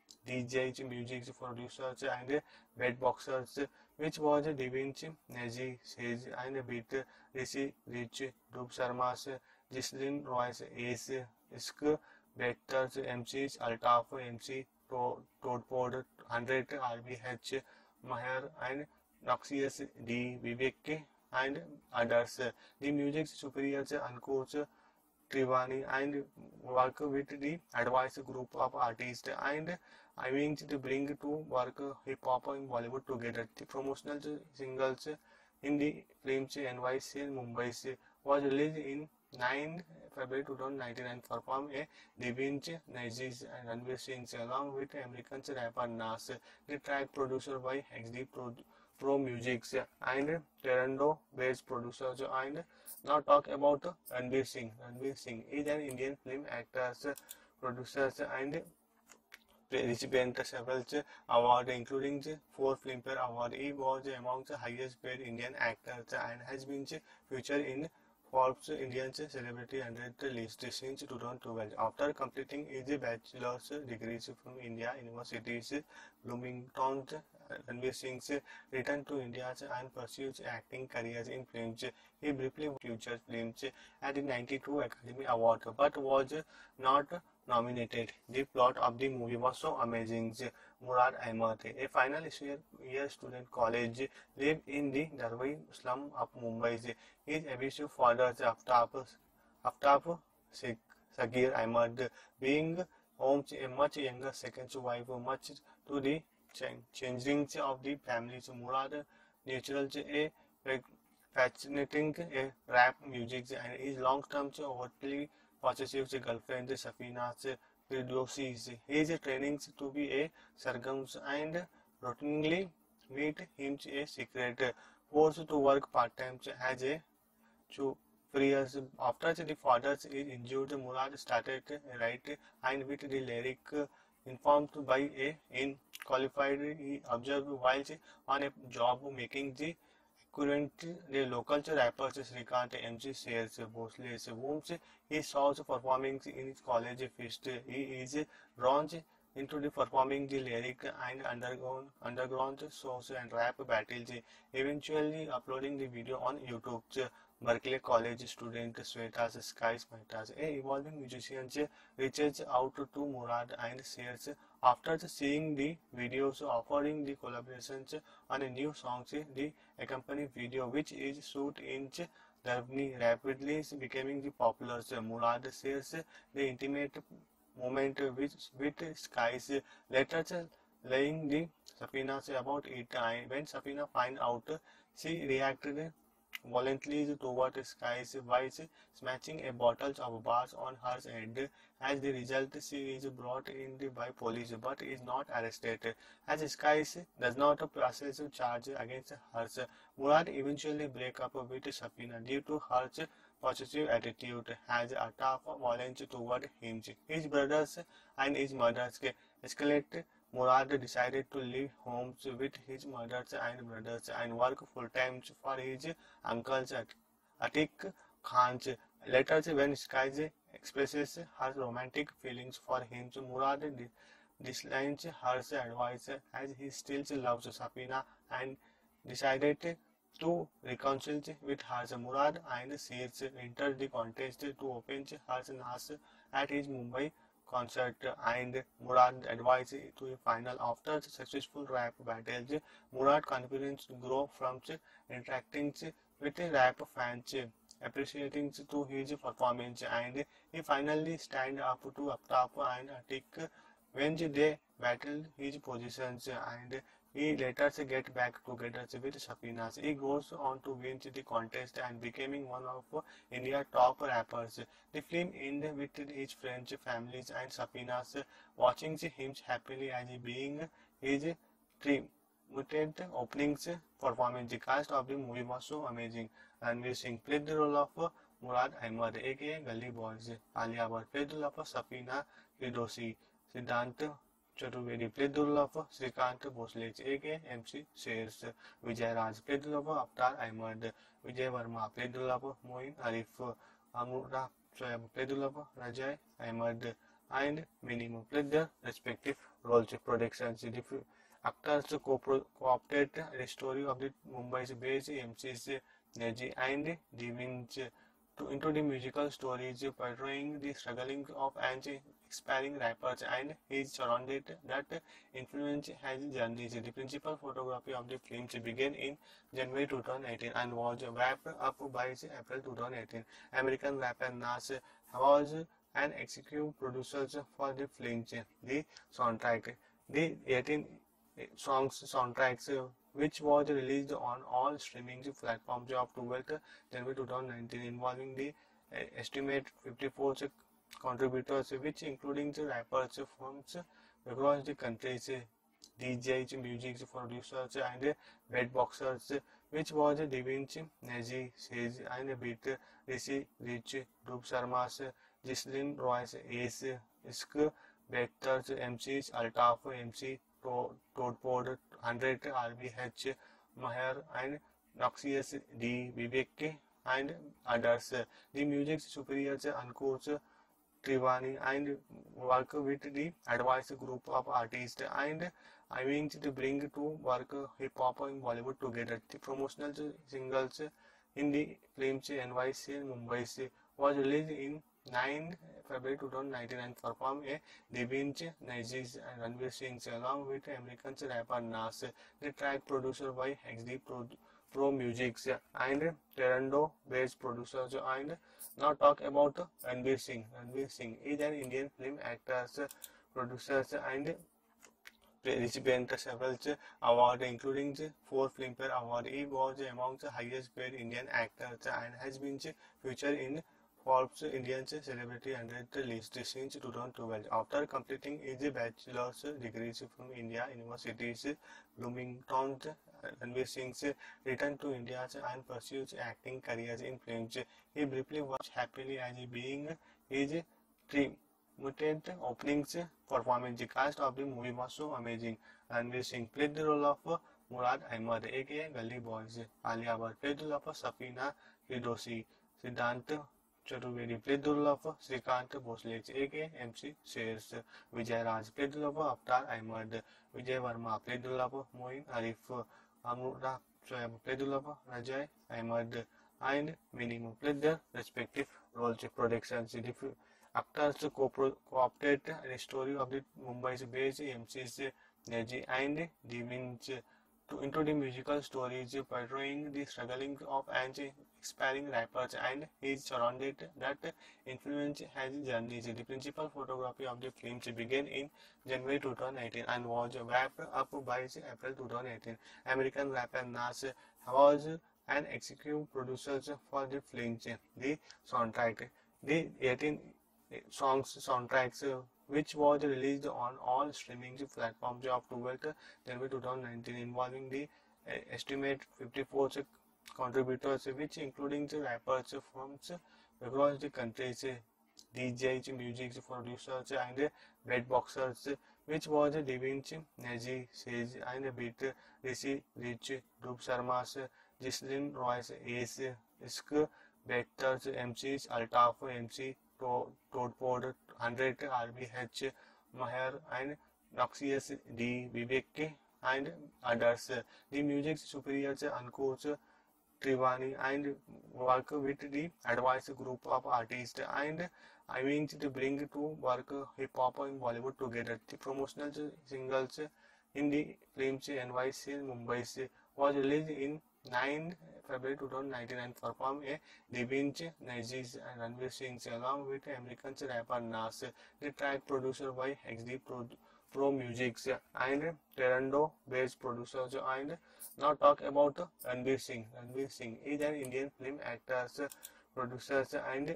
D Js, music producers, and beatboxers, which was Devinch, Neji, Sage, and Beat, Rishi Rich, Dhruv Sharma's, Gislin Royce, Ace, Isk, Vectors, M Cs, Altaf, M C, Toadpod, one hundred, R B H, Maher, and Noxious D, Vivek and others. The music superiors Ankush Trivani and work with the advised group of artists and aiming to bring to work hip hop in Bollywood together. The promotional singles in the films N Y C and Mumbai was released in ninth February two thousand nineteen and performed a Devinch, Naziz and Ranveer Singh along with American rapper Nas. The track produced by X D Pro, Pro Music and Toronto based producers and now talk about Ranveer Singh. Ranveer Singh is an Indian film actor, producer and recipient of several awards including four Filmfare Awards. He was among the highest paid Indian actors and has been featured in Forbes Indian Celebrity one hundred list since two thousand twelve. After completing his bachelor's degrees from India University's Bloomington, Ranveer Singh returned to India and pursued acting careers in films. He briefly featured films at the ninety-two Academy Award but was not nominated. The plot of the movie was so amazing. Murad Ahmed, a final year student college, lived in the Darwin slum of Mumbai. His abusive father, Aftab, Aftab Sagir Ahmed, being home to a much younger second wife, much to the changing of the families. Murad natural a fascinating a rap music and his long-term overtly possessive girlfriend Safina Firdousi. He is training to be a Sargam and routinely meet him a secret, forced to work part-time as a years. After the father is injured, Murad started write and with the lyric informed by a in qualified he observed while on a job making the current the local rappers Srikant M C Sales Bhosle whom he saw performing in his college feast. He is drawn into the performing the lyric and underground underground shows and rap battles, eventually uploading the video on YouTube. Berkeley College student Sweta Sky Smitas, a evolving musician, reaches out to Murad and shares after seeing the videos offering the collaborations on a new song. The accompanying video, which is shot in Germany, rapidly becoming the popular. Murad shares the intimate moment with, with Skies, later laying the Safina about it. When Safina find out, she reacted violently toward Skies by smashing a bottle of bars on her head. As the result, she is brought in by police but is not arrested. As Skies does not process charge against her, Murad eventually breaks up with Safina due to her possessive attitude, has attacked violence toward him. His brothers and his mothers escalate. Murad decided to leave home with his mothers and brothers and work full-time for his uncles Atiq Khan. Later, when Skies expresses her romantic feelings for him, Murad dislikes her advice as he still loves Safina and decided to reconcile with her. Murad and Seers entered the contest to open her Nas at his Mumbai concert and Murad advised to a final. After successful rap battles, Murad confidence grew from interacting with rap fans, appreciating to his performance, and he finally stand up to Aftab and Atiq when they battled his positions, and he later get back together with Safina. He goes on to win the contest and becoming one of India's top rappers. The film ended with his friends, families and Safina's watching him happily as being his triumphant openings performance. The cast of the movie was so amazing. Ranveer Singh played the role of Murad Ahmed, aka Gully Boys. Alia Bhatt played the role of Safina Firdousi. Siddhant Chaturvedi played the role of Srikant Bhosle, aka M C Sers. Vijay Raj played the role of Avatar Ahmed. Vijay Verma played the role of Moin Arif. Amrita Soyab played the role of Rajay Ahmed. And many more played their respective roles. Productions. The actors co-opted the story of the Mumbai's based M Cs Neji and Devinch to into the musical stories portraying the struggling of an aspiring rappers and his surrounded that influence his journeys. The principal photography of the film began in January two thousand eighteen and was wrapped up by April two thousand eighteen. American rapper Nas was an executive producer for the film. The soundtrack, the eighteen songs soundtracks, uh, which was released on all streaming platforms of twelfth January two thousand nineteen, involving the uh, estimate fifty-four contributors, which including the rappers from across the countries, D Js, music producers, and beatboxers, which was Devinci, Nazi, Sage, and Beat, Rishi, Rich, Dhruv Sharma's, Gislin Royce, Ace, Isk, Vectors, M Cs, Altaf, M C, Toadpod, one hundred, R B H, Maher, and Noxious, D, Vivek, and others. The music superiors Ankush Trivani and work with the advice group of artists and aiming to bring to work hip hop in Bollywood together. The promotional singles in the films N Y C and Mumbai was released in ninth February two thousand nineteen and performed a Devinci, Nazis and Ranveer Singh along with American rapper Nas. The track produced by X D Pro, Pro Music and Toronto based producers. And now talk about Ranveer Singh. Ranveer Singh is an Indian film actor, producer and recipient of several awards, including four Filmfare Awards. He was among the highest paid Indian actors and has been featured in Forbes Indian Celebrity one hundred list since two thousand twelve. After completing his bachelor's degrees from India University's Bloomington, Ranveer Singh returned to India and pursued acting careers in films. He briefly worked happily as being his dream. Mutant openings performance. The cast of the movie was so amazing. Ranveer Singh played the role of Murad Ahmed, aka Gully Boys. Alia Bhatt played the role of Safina Firdausi. Siddhant Chaturvedi played the role of Srikant Bhosle, aka M C Shares. Vijay Raj played the role of Avatar Ahmed. Vijay Verma played the role of Moin Arif. Amrita Soyam played the role of Rajay Ahmed. And many more played their respective roles. Productions. Actors co-opted the story of the Mumbai-based M Cs Naji and Devinci into the musical stories portraying the struggling of an aspiring rapper and his surrounded that influence his journeys. The principal photography of the film began in January two thousand eighteen and was wrapped up by April two thousand eighteen. American rapper Nas was an executive producer for the film. The soundtrack, the eighteen songs soundtracks, uh, which was released on all streaming platforms of twelfth January two thousand nineteen, involving the uh, estimate fifty-four contributors, which including the rappers from across the countries, D Js, music producers, and beatboxers, which was Devinci, Nazi, Sage, and Beat, Rishi, Rich, Dhruv Sharma's, Gislin Royce, Ace, Isk, Vectors, M Cs, Altaf, M C, Toadpod, one hundred, R B H, Maher, and Noxious, D, Vivek, and others. The music superiors Ankush Trivani and work with the advice group of artists and aiming to bring to work hip hop in Bollywood together. The promotional singles in the films N Y C and Mumbai was released in ninth February two thousand nineteen and performed a Devinci, Nazis and Ranveer Singh along with American rapper Nas. The track produced by X D Pro, Pro Music and Toronto based producers. And now talk about Ranveer Singh. Ranveer Singh is an Indian film actor, producer and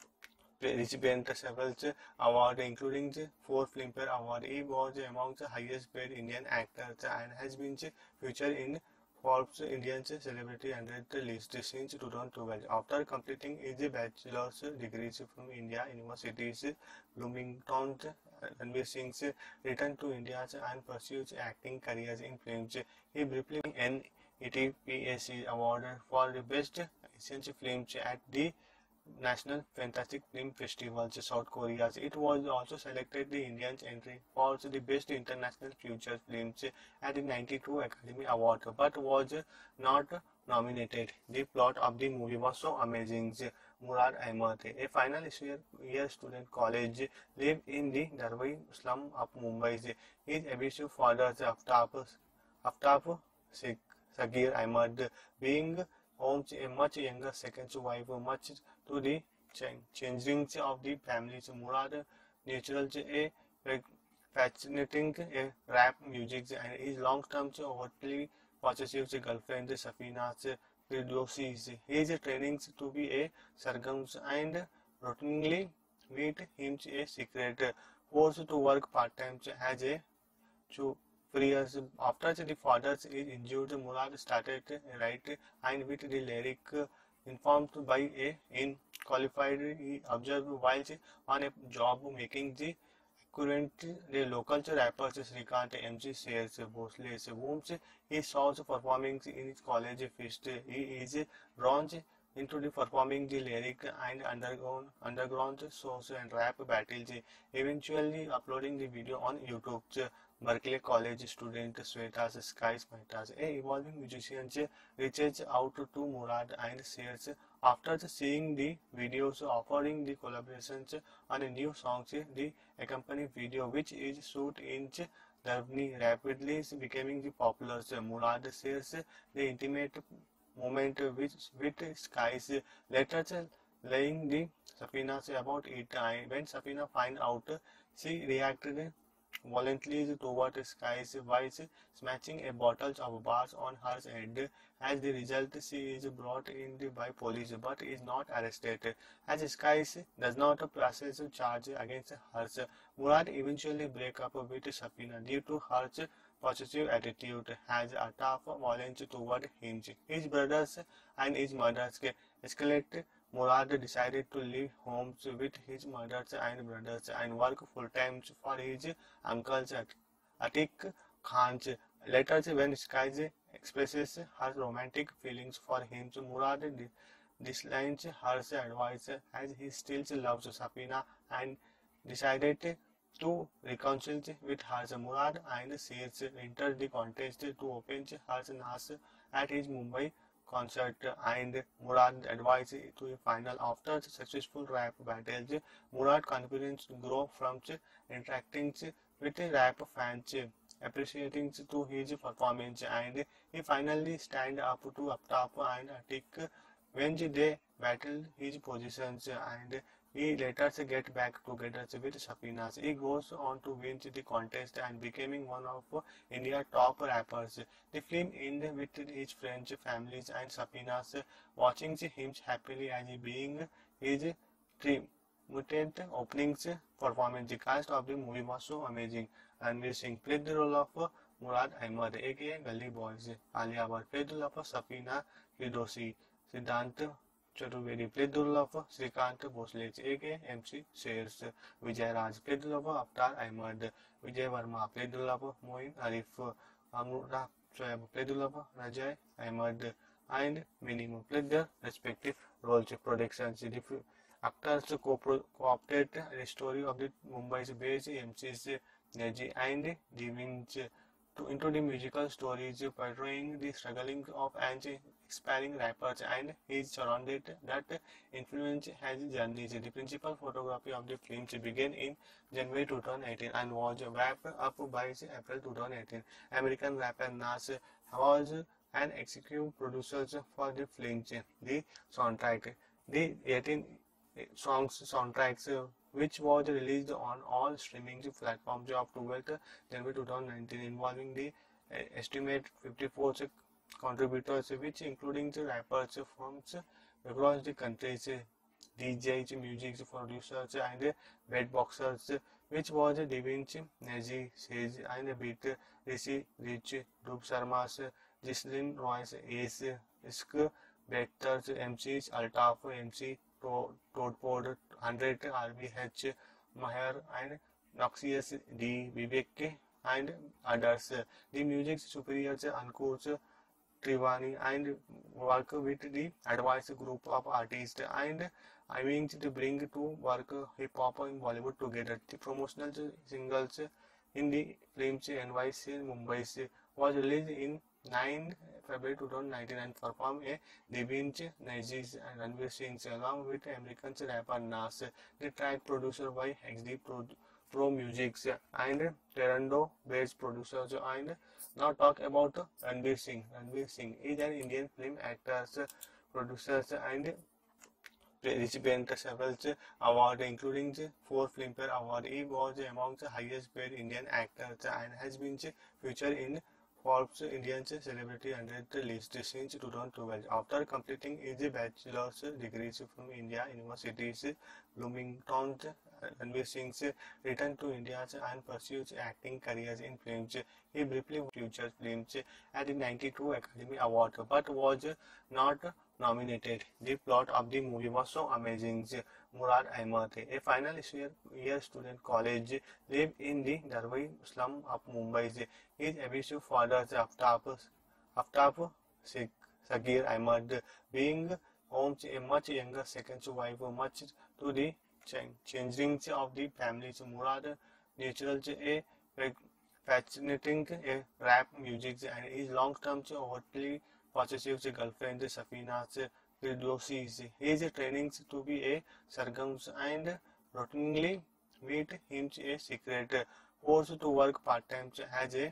recipient of several awards, including four Filmfare Awards. He was among the highest paid Indian actors and has been featured in Forbes Indian Celebrity one hundred list since two thousand twelve. After completing his bachelor's degrees from India University's Bloomington, Ranveer Singh returned to India and pursued acting careers in films. He briefly won an E T P A C award for the best Asian films at the National Fantastic Film Festival, South Korea. It was also selected the Indian entry for the best international feature films at the ninety-two Academy Award, but was not nominated. The plot of the movie was so amazing. Murad Ahmed, a final year, year student college, live in the Darwin slum of Mumbai. His abusive father, Aftab, Aftab Sagir Ahmed, being home to a much younger second wife, much to the changing of the families. Murad natural a fascinating a rap music and his long-term overtly possessive girlfriend Safina Firdousi. He is training to be a Sargams and routinely meet him a secret, forced to work part-time as a two years after the father is injured. Murad started write and with the lyric informed by a in qualified he observed while on a job making the currently the local rappers Srikant M C Sayers Bhosle whom he saw performing in his college feast. He is drawn into the performing the lyric and underground underground shows and rap battles, eventually uploading the video on YouTube. Berkeley College student Sweta's Skies Mehta's a evolving musician reaches out to Murad and shares after seeing the videos offering the collaborations on a new song. The accompanying video, which is shot in Germany, rapidly becoming the popular. Murad shares the intimate moment with, with Skies, later laying the Safina about it. When Safina find out, she reacted violently toward Skies by smashing a bottle of bars on her head. As the result, she is brought in by police but is not arrested. As Skies does not process charge against her, Murad eventually breaks up with Safina due to her possessive attitude, has a tough violence toward him. His brothers and his mothers escalate. Murad decided to leave home with his mothers and brothers and work full-time for his uncles Atiq Khan. Later, when Skies expresses her romantic feelings for him, Murad dislikes her advice as he still loves Safina and decided to reconcile with her. Murad and Seers entered the contest to open her Nas at his Mumbai concert, and Murad advised to a final. After successful rap battles, Murad confidence grew from interacting with rap fans, appreciating to his performance, and he finally stand up to Aftab and Atiq when they battled his positions, and he later get back together with Safina. He goes on to win the contest and becoming one of India's top rappers. The film ended with his friends, families, and Safina's watching him happily as being his triumphant openings performance. The cast of the movie was so amazing. Ranveer Singh played the role of Murad Ahmed, aka Gully Boys. Alia Bhatt played the role of Safina Firdousi. Siddhant Chaturvedi played the role of Srikant Bhosle, aka M C Sayers. Vijay Raj played the role of Aftar Ahmed. Vijay Verma played the role of Moin Arif. Amrita Shoaib played the role of Rajay Ahmed, and many more played their respective roles. Productions. The actors co-opted the story of the Mumbai's based M Cs Neji and Divins to into the musical stories portraying the struggling of an aspiring rapper and his surrounded that influence his journeys. The principal photography of the film began in January two thousand eighteen and was wrapped up by April two thousand eighteen. American rapper Nas was an executive producer for the film. The soundtrack, the eighteen songs soundtracks, which was released on all streaming platforms of twelfth January two thousand nineteen, involving the uh, estimate fifty-four contributors, which including the rappers from across the countries, D Js, music producers, and beatboxers, which was Divins, Nazi, Sage, and Beat, Rishi, Rich, Dhruv Sharma's, Gislin Royce, Ace, Isk, Betters, M Cs, Altaf, M C, Toadpod, one hundred, R B H, Maher, and Noxious D, Vivek, and others. The music superiors Ankush Trivani and work with the advice group of artists and aiming to bring to work hip hop in Bollywood together. The promotional singles in the film's N Y C Mumbai was released in ninth February two thousand nineteen and performed a debut Nazi's and Ranveer Singh along with American rapper Nas. The track produced by X D Pro, Pro Music and Toronto based producers. And now talk about Ranveer Singh. Ranveer Singh is an Indian film actor, producer and recipient of several awards, including four Filmfare Awards. He was among the highest paid Indian actors and has been featured in Forbes Indian Celebrity one hundred list since two thousand twelve. After completing his bachelor's degrees from India University's Bloomington, Ranveer Singh returned to India and pursued acting careers in films. He briefly featured films at the ninety-two Academy Award, but was not nominated. The plot of the movie was so amazing. Murad Ahmed, a final year student college, lived in the Darwin slum of Mumbai. His abusive father, Aftab, Aftab Sagir Ahmed, being home a much younger second wife, much to the changing of the families. Murad natural a fascinating a rap music and his long-term overtly possessive girlfriend Safina Firdousi. He is training to be a surgeon and routinely meet him a secret, forced to work part-time as a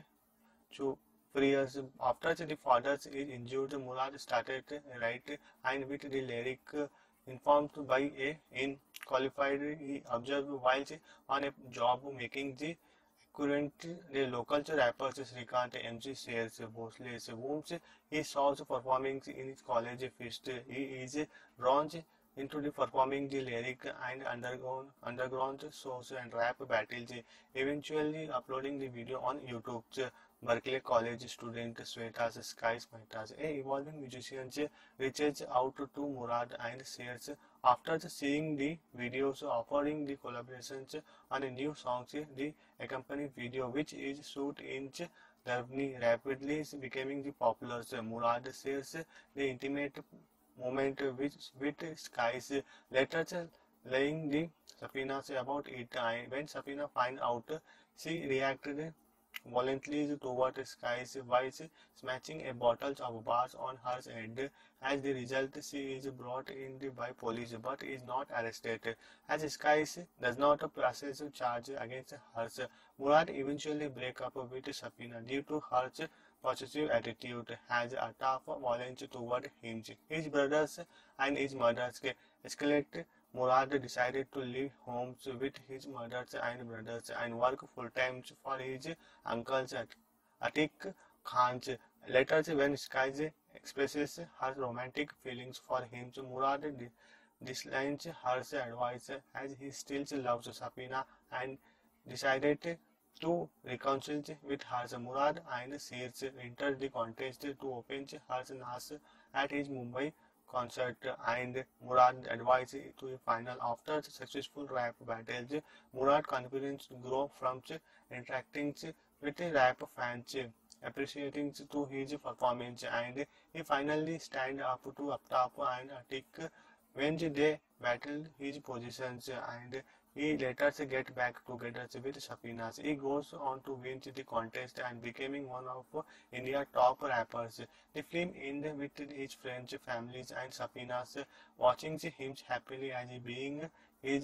chauffeur. After the father is injured, Murad started write and with the lyric informed by a in qualified he observed while on a job making the currently the local rappers Srikant M C Sales Bhosle whom he saw performing in his college feast. He is drawn into the performing the lyric and underground underground shows and rap battles, eventually uploading the video on YouTube. Berkeley College student Sweta's Skies Mehta's a evolving musician reaches out to Murad and shares after seeing the videos offering the collaborations on a new song. The accompanying video, which is shot in Germany, rapidly is becoming the popular. Murad shares the intimate moment with, with Skies, later laying the Safina about it. When Safina find out, she reacted violently toward Skies by smashing a bottle of bars on her head. As the result, she is brought in by police but is not arrested. As Skies does not process charge against her, Murad eventually breaks up with Safina due to her possessive attitude, has a tough violence toward him. His brothers and his mothers escalate. Murad decided to leave home with his mothers and brothers and work full-time for his uncles at Atiq Khan's. Later, when Skies expresses her romantic feelings for him, Murad dislikes her advice as he still loves Safina and decided to reconcile with her. Murad and Sears entered the contest to open her Nas at his Mumbai concert, and Murad advised to the final. After successful rap battles, Murad confidence grew from interacting with rap fans, appreciating to his performance, and he finally stand up to Aftab and Atiq when they battled his positions, and he later get back together with Safina. He goes on to win the contest and becoming one of India's top rappers. The film ended with his friends, families and Safina's watching him happily as being his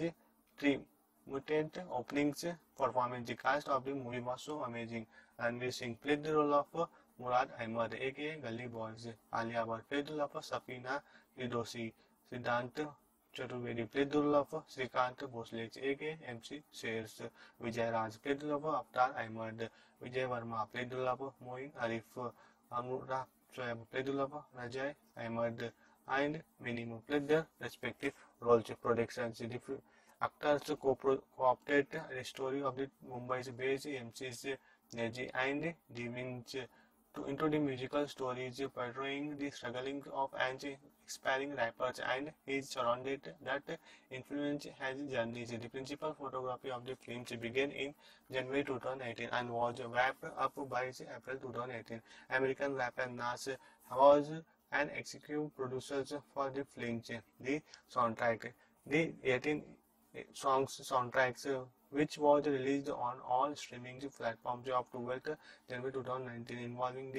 triumphant opening performance. The cast of the movie was so amazing. Ranveer Singh played the role of Murad Ahmed, aka Gully Boys. Alia Bhatt played the role of Safina Firdousi. Siddhant Chaturvedi played the role of Srikant Bhosle, aka M C Sales. Vijay Raj played the role of Aftar Ahmed. Vijay Verma played the role of Moin Arif. Anurag Shoaib played the role of Rajay Ahmed, and many more played their respective roles. Productions. The actors co-opted the story of the Mumbai's based M Cs Neji and Divin to into the musical stories portraying the struggling of an aspiring rappers and his surrounded that influence has journeys. The principal photography of the films began in January two thousand eighteen and was wrapped up by April two thousand eighteen. American rapper Nas was an executive producer for the films. The soundtrack, the eighteen songs soundtracks, which was released on all streaming platforms of twelfth January two thousand nineteen, involving the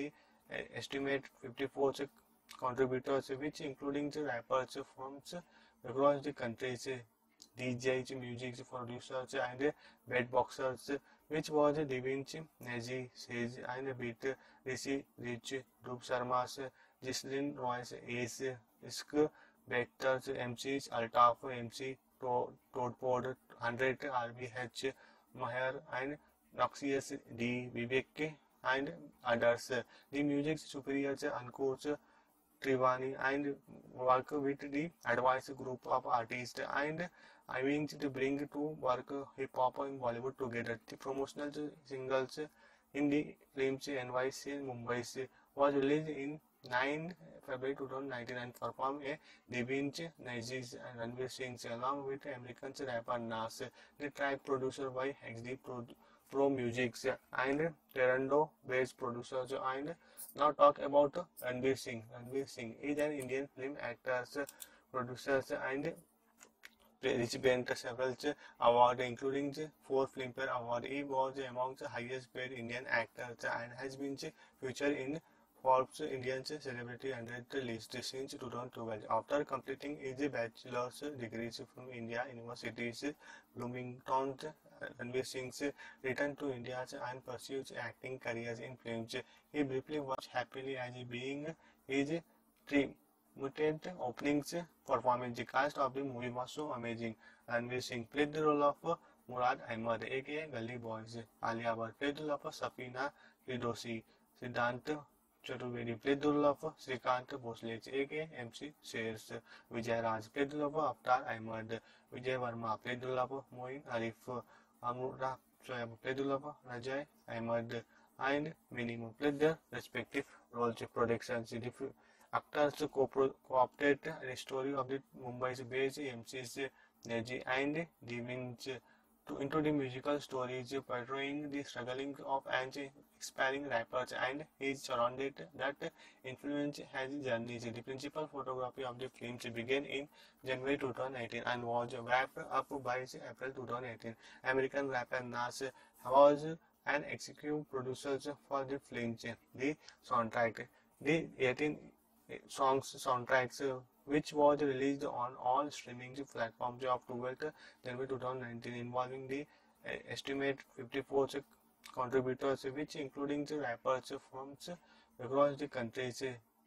estimate fifty-four contributors, which including the rappers from across the countries, D Js, music producers, and beatboxers, which was Devinci, Nazi, Sage, and Beat, Rishi, Rich, Dhruv Sharma's, Gislin Royce, Ace, Isk, Vectors, M Cs, Altaf, M C, Toadpod, one hundred, R B H, Maher, and Noxious, D, Vivek, and others. The music superiors, Ankush, Trivani, and work with the advanced group of artists and aiming to bring to work hip hop and Bollywood together. The promotional singles in the films N Y C and Mumbai was released in nine February two thousand nineteen and performed a Devinch, Nazis and Ranveer Singh along with American rapper Nas. The track produced by X D Pro, Pro Music and Toronto based producers. And now talk about Ranveer Singh. Ranveer Singh is an Indian film actor, producer and recipient of several awards, including four Filmfare Awards. He was among the highest paid Indian actors and has been featured in Forbes Indian Celebrity one hundred list since two thousand twelve. After completing his bachelor's degrees from India universities, Bloomington, Ranveer Singh returned to India and pursued acting careers in films. He briefly watched happily as being his dream. Muted openings performance. The cast of the movie was so amazing. Ranveer Singh played the role of Murad Ahmed, aka Gully Boys. Alia Bhatt played the role of Safina Firdausi. Siddhant Chaturvedi played the role of Srikant Bhosle, aka M C Shares. Vijay Raj played the role of Avtar Ahmed. Vijay Verma played the role of Moin Arif. Anurag Shoaib played the role of Rajay Ahmed. And many more played their respective roles. Productions. Actors co-opted the story of the Mumbai's based M Cs Naji and Devinch into the musical stories portraying the struggling of an aspiring rappers and his surrounded that influence has journeys. The principal photography of the films began in January two thousand eighteen and was wrapped up by April two thousand eighteen. American rapper Nas was an executive producer for the films. The soundtrack, the eighteen songs soundtracks, uh, which was released on all streaming platforms of twelfth January two thousand nineteen, involving the uh, estimate fifty-four contributors, which including the rappers from across the countries,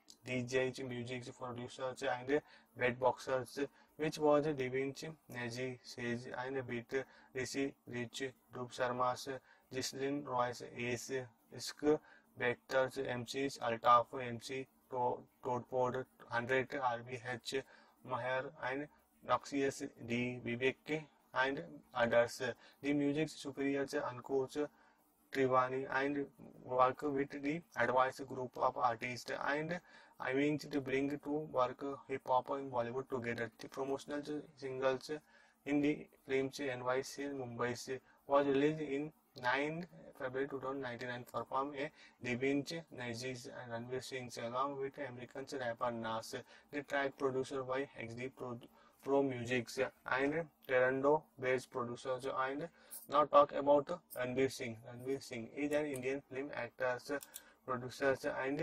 D Js, music producers, and beatboxers, which was Devinch, Nazi, Sage, and Beat, Rishi, Rich, Dhruv Sharma's, Gislin Royce, Ace, Isk, Vectors, M Cs, Altaf, M C, Toadpod, one hundred, R B H, Maher, and Noxious, D, Vivek, and others. The music superiors, Ankush, Trivani, and work with the advanced group of artists and aiming to bring to work hip hop and Bollywood together. The promotional singles in the films N Y C and Mumbai was released in nine February two thousand nineteen and performed a Devinch, Nazis and Ranveer Singh along with American rapper Nas. The track produced by X D Pro, Pro Music and Toronto based producers. And now talk about Ranveer Singh. Ranveer Singh is an Indian film actor, producer and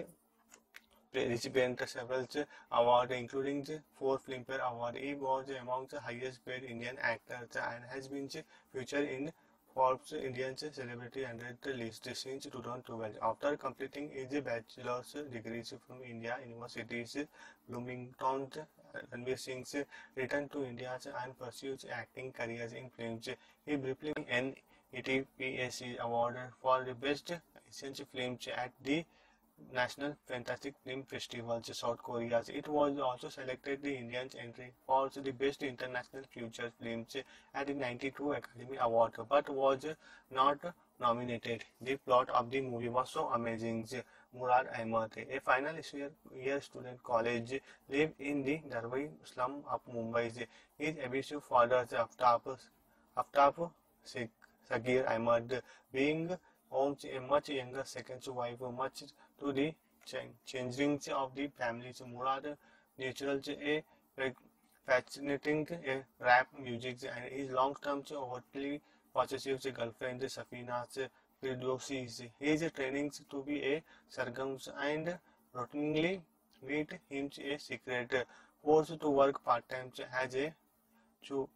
recipient of several awards, including four Filmfare Awards. He was among the highest paid Indian actors and has been featured in Forbes Indian Celebrity one hundred list since two thousand twelve. After completing his bachelor's degrees from India universities, Bloomington, Ranveer Singh returned to India and pursued acting careers in films. He briefly won an E T P A C award for the best Asian films at the National Fantastic Film Festival, South Korea. It was also selected the Indian entry for the best international feature films at the ninety-two Academy Award, but was not nominated. The plot of the movie was so amazing. Murad Ahmed, a final year student college, lived in the Darwin slum of Mumbai. His abusive father, Aftaf, Aftaf Sagir Ahmed, being owns a much younger second wife, much to the changing of the families. Murad natural a fascinating rap music and his long-term overtly possessive girlfriend Safina's Firdausi. He is training to be a surgeon and routinely meet him a secret, forced to work part-time as a chauffeur.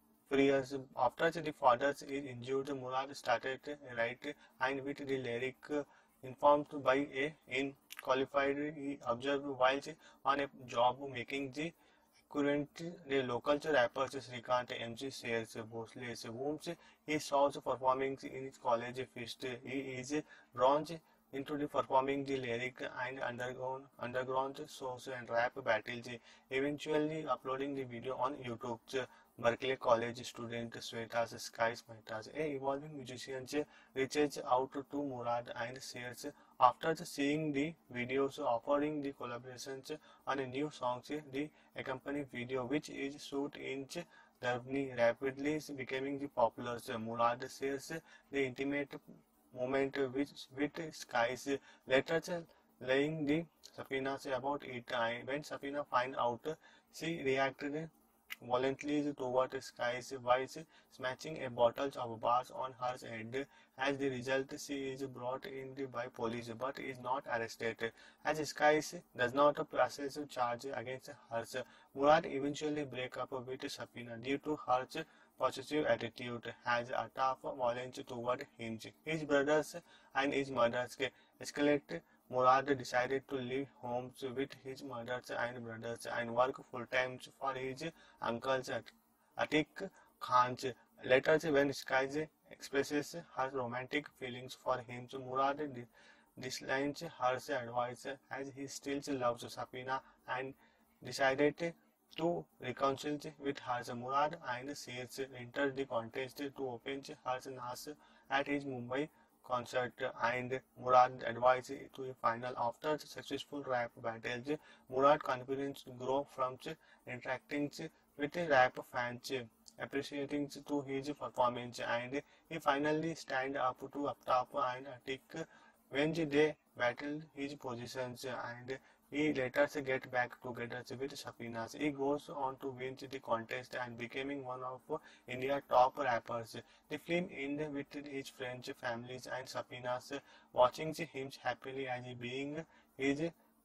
After the father is injured, Murad started write and with the lyric informed by a in qualified he observed while on a job making the currently the local rappers Srikant M C Sales Bhosle whom he saw performing in his college feast. He is drawn into the performing the lyric and underground underground shows and rap battles, eventually uploading the video on YouTube. Berkeley College student Sweta's Skies Metas, a evolving musician, reaches out to Murad and shares after seeing the videos offering the collaborations on a new song. The accompanying video, which is shot in Germany, rapidly becoming the popular. Murad shares the intimate moment which with Skies, later laying the Safina about it. When Safina find out, she reacted violently toward Skies while smashing a bottle of bars on her head. As the result, she is brought in by police but is not arrested. As Skies does not process charge against her, Murad eventually breaks up with Safina due to her possessive attitude, has a tough violence toward him. His brothers and his mothers escalate. Murad decided to leave home with his mothers and brothers and work full-time for his uncles Atiq Khan. Later, when Skies expresses her romantic feelings for him, Murad dislikes her advice as he still loves Safina and decided to reconcile with her. Murad and Seers entered the contest to open her Nas at his Mumbai concert, and Murad advised to a final. After successful rap battles, Murad confidence grew from interacting with rap fans, appreciating to his performance, and he finally stand up to Aftab and Atiq when they battled his positions, and he later get back together with Safina. He goes on to win the contest and becoming one of India's top rappers. The film ended with his friends, families, and Safina's watching him happily as being his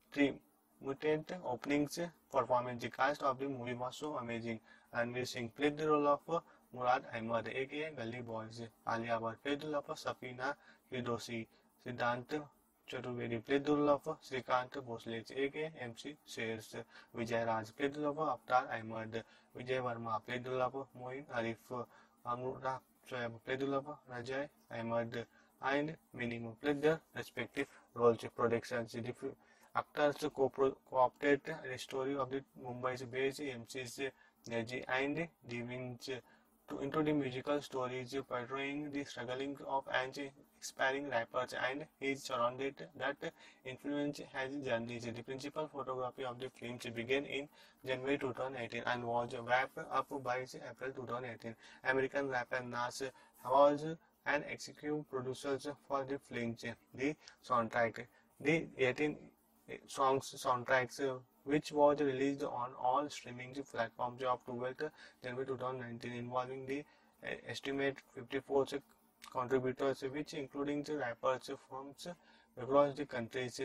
triumphant openings performance. The cast of the movie was so amazing. Ranveer Singh played the role of Murad Ahmed, aka Gully Boys. Alia Bhatt played the role of Safina Firdausi. Siddhant Chaturvedi played the role of Srikant Bhosle, aka M C Sales. Vijay Raj played the role of Avatar Ahmed. Vijay Verma played the role of Moin Arif. Anurag Shoaib played the role of Rajay Ahmed, and many more played their respective roles. Productions. The actors co-opted the story of the Mumbai's based M Cs Neji and Devins to into the musical stories portraying the struggling of an aspiring rappers and his surrounded that influence has journeys. The principal photography of the film began in January two thousand eighteen and was wrapped up by April two thousand eighteen. American rapper Nas was an executive producer for the film. The soundtrack, the eighteen songs soundtracks, which was released on all streaming platforms of twelfth January two thousand nineteen, involving the uh, estimate fifty-four contributors, which including the rappers from across the countries,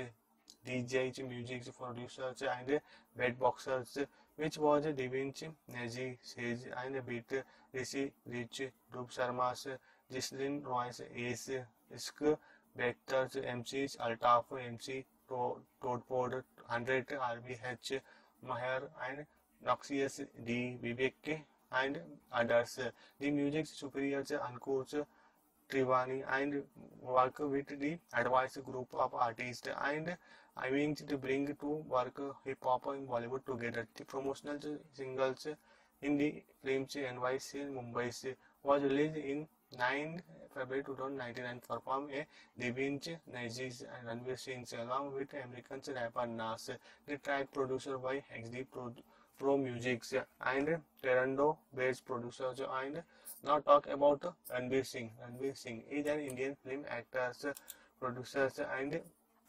D Js, music producers, and beatboxers, which was Devins, Neji, Sage, and Beat, Rishi, Rich, Dhruv Sharma's, Gislin Royce, Ace, Isk, Vectors, M Cs, Altaf, M C, Toadpod, one hundred, R B H, Maher, and Noxious D, Vivek, and others. The music superiors Ankush Trivani and work with the advice group of artists and aiming to bring to work hip hop in Bollywood together. The promotional singles in the film's N Y C Mumbai was released in ninth February two thousand nineteen and performed a Devins, Najis, and Ranveer Singh along with American rapper Nas. The track produced by X D Pro, Pro Music and Toronto based producers. And now talk about Ranveer Singh. Ranveer Singh is an Indian film actor, producer, and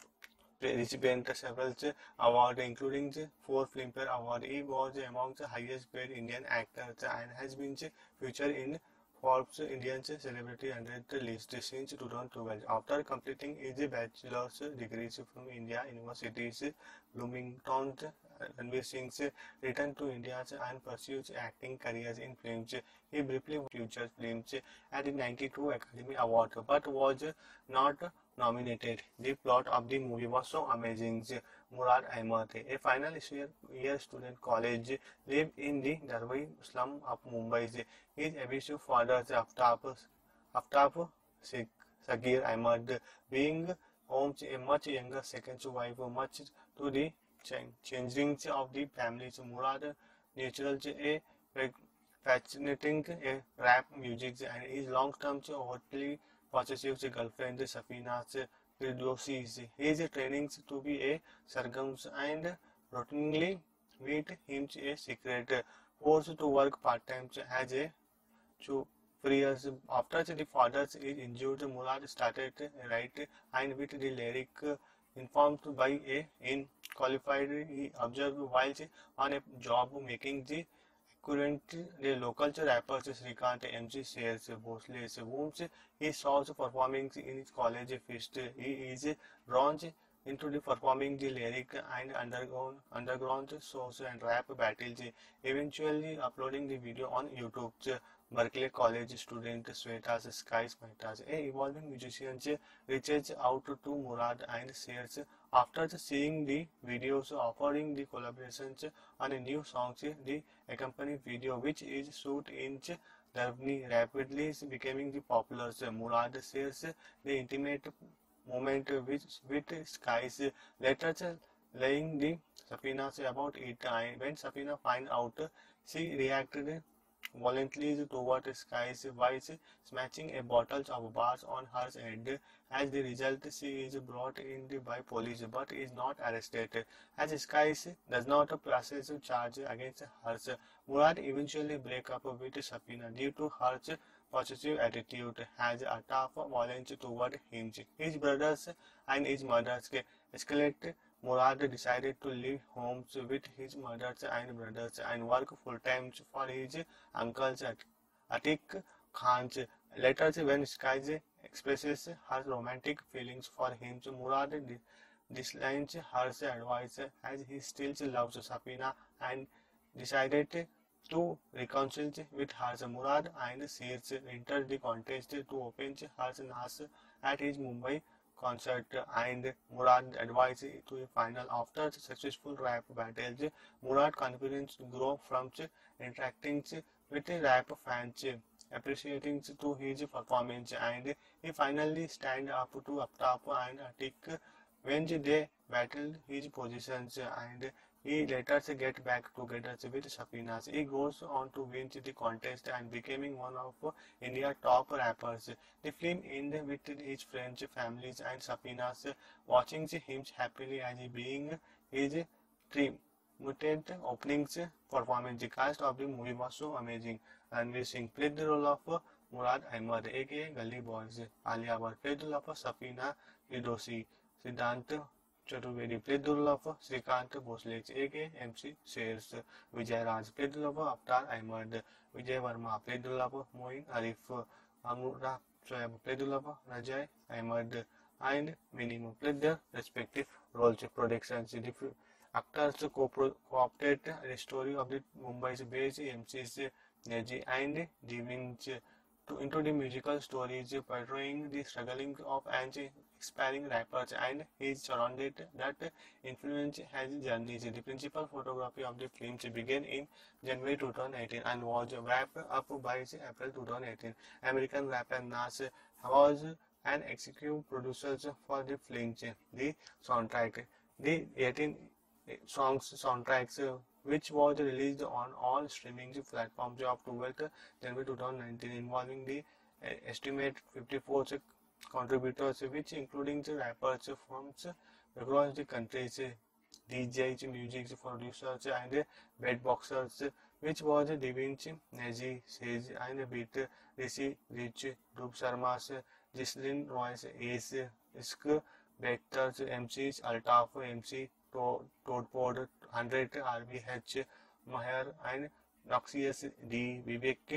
recipient of several awards, including four Filmfare Awards. He was among the highest paid Indian actors and has been featured in Forbes Indian Celebrity one hundred list since two thousand twelve. After completing his bachelor's degrees from India universities, Bloomington, Ranveer Singh returned to India and pursued acting careers in films. He briefly featured films at the ninety-two Academy Award, but was not nominated. The plot of the movie was so amazing. Murad Ahmed, a final year student college, lived in the Darwin slum of Mumbai. His abusive father, Aftab, Aftab Sagir Ahmed, being home to a much younger second wife, much to the changing of the families. Murad natural a fascinating a rap music and his long-term overtly possessive girlfriend Safina Firdausi. He is training to be a Sargams and routinely meet him a secret, forced to work part-time as a two years after the father is injured. Murad started write and with the lyric informed by a in qualified he observed while on a job making the current the local rappers Srikant M C Sales Bhosle whom he saw performing in his college feast. He is drawn into the performing the lyric and underground underground shows and rap battles, eventually uploading the video on YouTube. Berkeley College student Sweta Sky Smaitas, a evolving musician, reaches out to Murad and shares after seeing the videos offering the collaborations on a new song. The accompanying video, which is shot in Germany, rapidly is becoming the popular. Murad shares the intimate moment which with Skies, later laying the Safina about it. When Safina find out, she reacted violently toward Skies while smashing a bottle of bars on her head. As the result, she is brought in by police but is not arrested. As Skies does not process charge against her, Murad eventually breaks up with Safina due to her possessive attitude, has a tough violence toward him. His brothers and his mothers escalate. Murad decided to leave home with his mothers and brothers and work full-time for his uncles Atiq Khan. Later, when Skies expresses her romantic feelings for him, Murad dislikes her advice as he still loves Safina and decided to reconcile with her. Murad and Seers entered the contest to open her Nas at his Mumbai concert, and Murad advanced to a final. After successful rap battles, Murad confidence grew from interacting with rap fans, appreciating to his performance, and he finally stand up to Aftab and Atiq when they battled his positions, and he later get back together with Safina. He goes on to win the contest and becoming one of India's top rappers. The film ended with his friends, families, and Safina's watching him happily as being his triumphant openings performance. The cast of the movie was so amazing. Ranveer Singh played the role of Murad Ahmed, aka Gully Boys. Alia Bhatt played the role of Safina Firdausi. Siddhant Chaturvedi played the role of Srikant Bhosle, aka M C Sales. Vijay Raj played the role of Avatar Ahmed. Vijay Verma played the role of Moin Arif. Anurag Shoaib played the role of Rajai Ahmed, and many more played their respective roles. Productions. The actors co-opted the story of the Mumbai's based M Cs Neji and Divins to into the musical stories portraying the struggling of an aspiring rappers and his surrounded that influence his journeys. The principal photography of the film began in January two thousand eighteen and was wrapped up by April two thousand eighteen. American rapper Nas was an executive producer for the film. The soundtrack, the eighteen songs soundtracks, which was released on all streaming platforms of twelfth January two thousand nineteen, involving the uh, estimate fifty-four contributors, which including the rappers from across the countries, D Js, music producers, and beatboxers, which was Divins, Neji, Sage, and Beat, Rishi, Rich, Dhruv Sharma's, Gislin Royce, Ace, Isk, Vectors, M Cs, Altaf, M C, Toadpod, one hundred, R B H, Maher, and Noxious D, Vivek,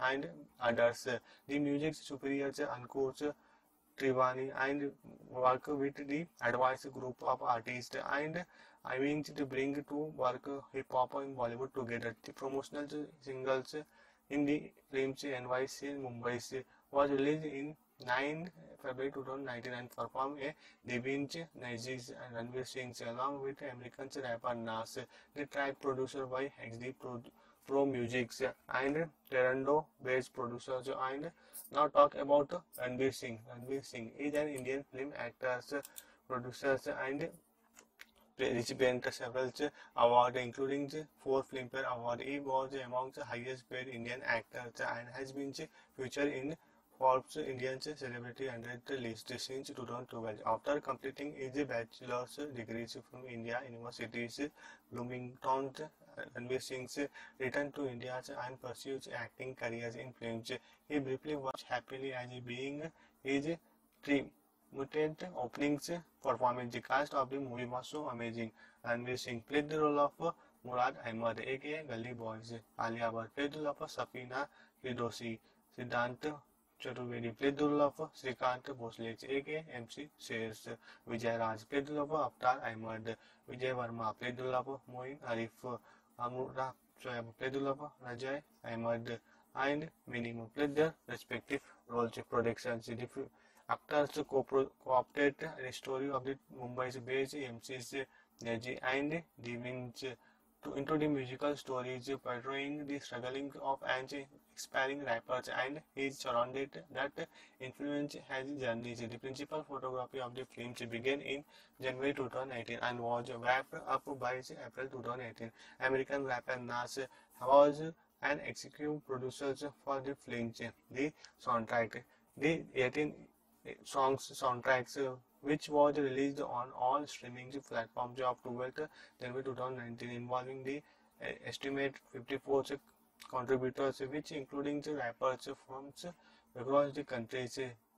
and others. The music superior Ankush Trivani and work with the advice group of artists and I mean to bring to work hip hop in Bollywood together. The promotional singles in the films N Y C Mumbai was released in nine February two thousand nineteen and performed a Devinch, Naziz and Ranveer Singh along with American rapper Nas. The track produced by X D Pro, Pro Music and Terrando based producers and now talk about Ranveer Singh. Ranveer Singh is an Indian film actor, producer and recipient of several awards including four Filmfare Awards. He was among the highest paid Indian actors and has been featured in Forbes Indian Celebrity one hundred list since two thousand twelve. After completing his bachelor's degrees from India universities, Bloomington, Ranveer Singh returned to India and pursued acting careers in films. He briefly watched happily as being his dream. Mutant openings performance. The cast of the movie was so amazing. Ranveer Singh played the role of Murad Ahmed, aka Gully Boys. Alia Bhatt played the role of Safina Firdausi. Siddhant Chaturvedi played the role of Srikant Bhosle, aka M C Shares. Vijay Raj played the role of Avtar Ahmed. Vijay Verma played the role of Moin Arif. Amrita Shoaib played the role of Rajay Ahmed. And many more played their respective roles. Productions. Actors co-opted the story of the Mumbai's based M Cs Neji and Devinch to into the musical stories portraying the struggling of an aspiring rappers and his surrounded that influence has journeys. The principal photography of the films began in January two thousand eighteen and was wrapped up by April two thousand eighteen. American rapper Nas was an executive producer for the films. The soundtrack, the eighteen songs soundtracks uh, which was released on all streaming platforms of twelfth January two thousand nineteen involving the uh, estimate fifty-four contributors which including the rappers from across the countries,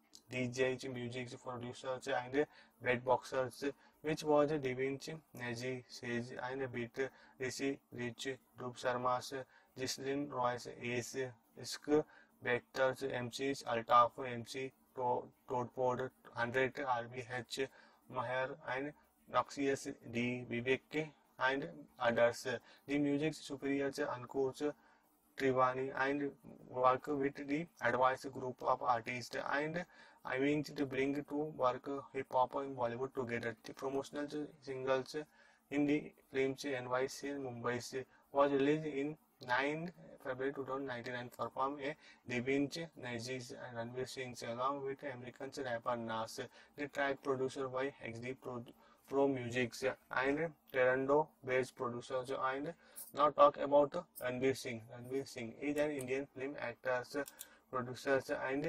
D Js, music producers and beatboxers which was Devinch, Nazi, Sage and Beat, Rishi, Rich, Dhruv Sharma's, Gislin Royce, Ace, Isk, Vectors, M Cs, Altaf, M C, Toadpod, one hundred, R B H, Maher and Noxious D, Vivek and others. The music superior Ankush Trivani and work with the advice group of artists and I mean to bring to work hip hop in Bollywood together. The promotional singles in the films N Y C Mumbai was released in nine February two thousand nineteen and performed a Devinch, Naziz and Ranveer Singh along with American rapper Nas. The track produced by X D Pro, Pro Music and Terrando based producers and now talk about Ranveer Singh. Ranveer Singh is an Indian film actor, producer and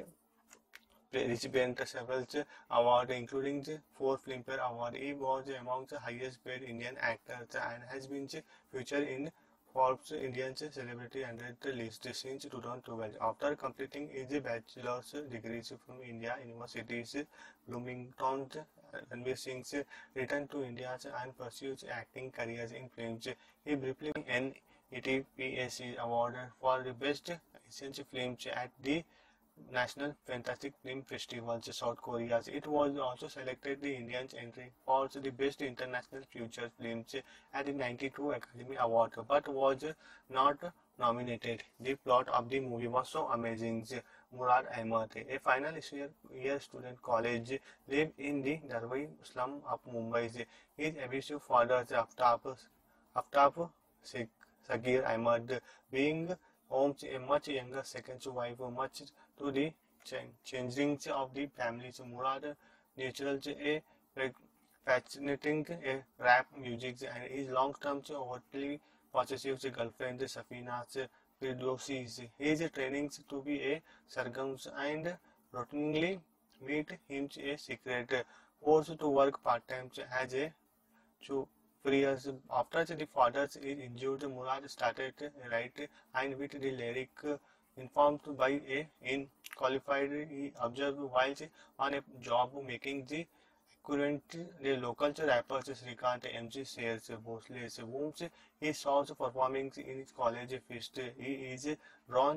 recipient of several awards including four Filmfare Awards. He was among the highest paid Indian actors and has been featured in Forbes Indian Celebrity one hundred list since two thousand twelve. After completing his bachelor's degrees from India universities, Bloomington, Ranveer Singh returned to India and pursued acting careers in films. He briefly won an E T P A C award for the best Asian films at the National Fantastic Film Festival, South Korea. It was also selected the Indian's entry for the best international feature films at the ninety-two Academy Award, but was not nominated. The plot of the movie was so amazing. Murad Ahmed, a final year student college, lived in the Darwai slum of Mumbai. His abusive father, Aftab, Aftab Sagir Ahmed, being home a much younger second wife, much to the changing of the families. Murad natural a fascinating a rap music and his long-term overtly possessive girlfriend Safina Firdausi. His trainings to be a surgeon and routinely meet him a secret, forced to work part-time as a years. After the father is injured, Murad started write and with the lyric informed by a in qualified he observed while on a job making the current the local rappers Srikant M C Shares Bhosle whom he saw performing in his college feast. He is bronze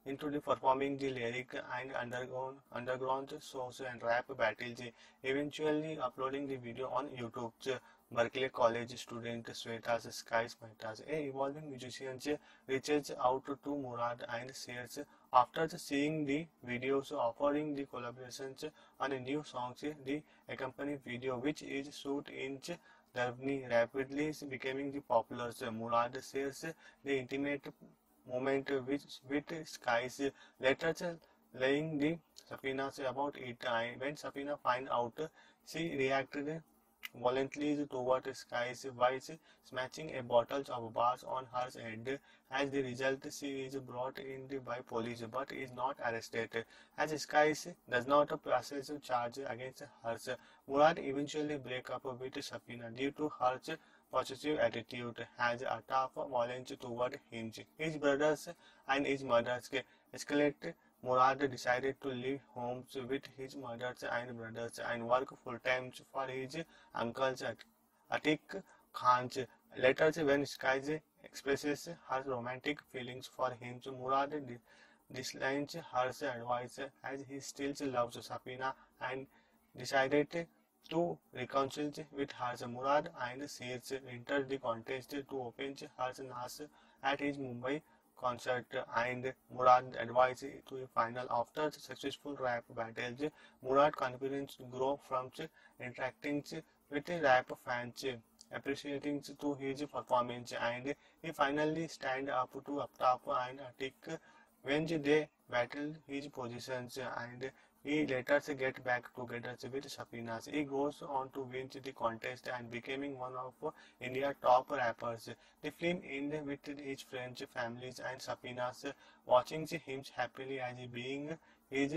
into the performing the lyric and underground underground shows and rap battles, eventually uploading the video on YouTube. Berkeley College student Sweta's Sky Metas, a evolving musician, reaches out to Murad and shares after seeing the videos offering the collaborations on a new song. The accompanying video, which is shot in Germany, rapidly becoming the popular. Murad shares the intimate moment which with Skies, later laying the Safina about it. When Safina find out, she reacted violently toward Skies by smashing a bottle of bars on her head. As the result, she is brought in by police but is not arrested. As Skies does not process charge against her, Murad eventually breaks up with Safina due to her possessive attitude, has a tough violence toward him. His brothers and his mothers escalate. Murad decided to leave home with his mothers and brothers and work full-time for his uncles Atiq Khan. Later, when Skies expresses her romantic feelings for him, Murad dislikes her advice as he still loves Safina and decided to reconcile with her. Murad and Seers entered the contest to open her Nas at his Mumbai concert, and Murad advanced to the final. After successful rap battles, Murad confidence grew from interacting with rap fans, appreciating to his performance, and he finally stand up to Aftap and Atiq when they battled his positions, and he later get back together with Safina. He goes on to win the contest and becoming one of India's top rappers. The film ended with his friends, families, and Safina's watching him happily as being his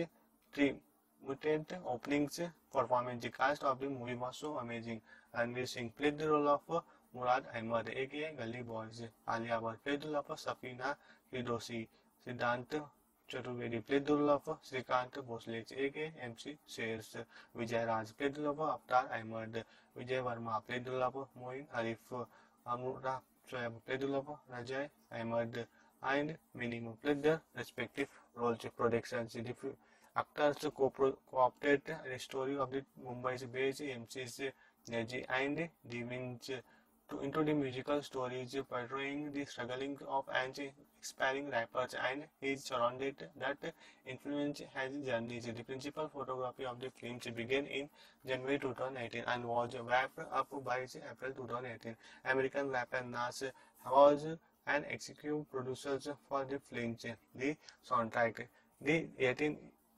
triumphant opening performance. The cast of the movie was so amazing. Ranveer Singh played the role of Murad Ahmed, aka Gully Boys. Alia Bhatt played the role of Safina Firdausi. Siddhant Chaturvedi played the role of Srikant Bhosle, aka M C Shares. Vijay Raj played the role of Avtar Ahmed. Vijay Verma played the role of Moin Arif. Amrita Shoaib played the role of Rajay Ahmed, and many more played their respective roles. Productions. The actors co-opted the story of the Mumbai's based M Cs Neji and Devins to into the musical stories portraying the struggling of an aspiring rappers and his surrounded that influence has journeys. The principal photography of the film began in January two thousand eighteen and was wrapped up by April two thousand eighteen. American rapper Nas was an executive producer for the film. The soundtrack, the eighteen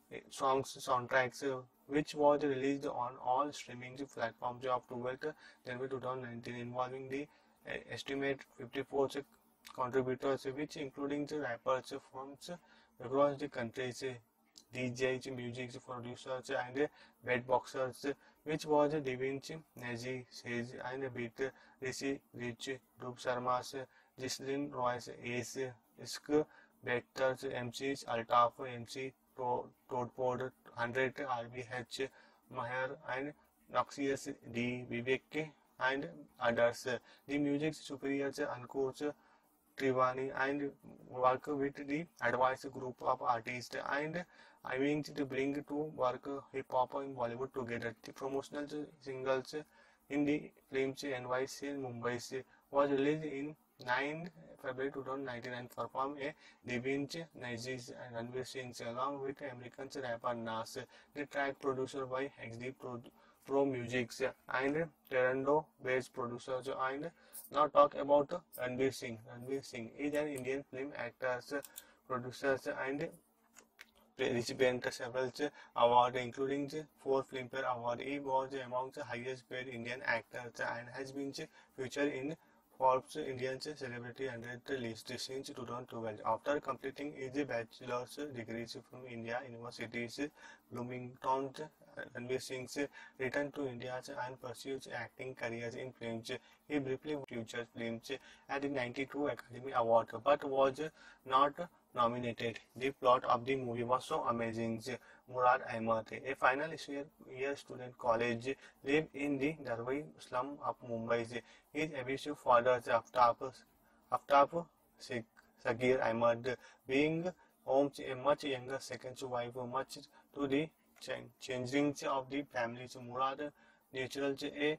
songs soundtracks, which was released on all streaming platforms of twelfth January two thousand nineteen, involving the uh, estimate fifty-four contributors, which including the rappers from across the countries, D Js, music producers, and beatboxers, which was Devins, Nazi, Sage, and Beat, Rishi, Rich, Dhruv Sharma's, Jislin Royce, Ace, Isk, Betters, M Cs, Altaf, M C, Toadpod, one hundred, R B H, Maher, and Noxious D, Vivek, and others. The music superiors Ankur Trivani and work with the advanced group of artists and aiming to bring to work hip hop in Bollywood together. The promotional singles in the film's N Y C Mumbai was released in ninth February two thousand nineteen and performed a Devins, Nazis, and Ranveer Singh along with American rapper Nas. The track produced by X D Pro, Pro Music and Toronto-based producers. And now talk about Ranveer Singh. Ranveer Singh is an Indian film actor, producer, and recipient of several awards, including four Filmfare Awards. He was among the highest paid Indian actors and has been featured in Forbes Indian Celebrity one hundred list since two thousand twelve. After completing his bachelor's degrees from India University's Bloomington, Ranveer Singh returned to India and pursued acting careers in films. He briefly featured films at the ninety-two Academy Award but was not nominated. The plot of the movie was so amazing. Murad Ahmed, a final year student college, lived in the Darwin slum of Mumbai. His abusive father, Aftap, Aftap Sagir Ahmed, being home a much younger second wife, much to the changing of the family. Murad natural a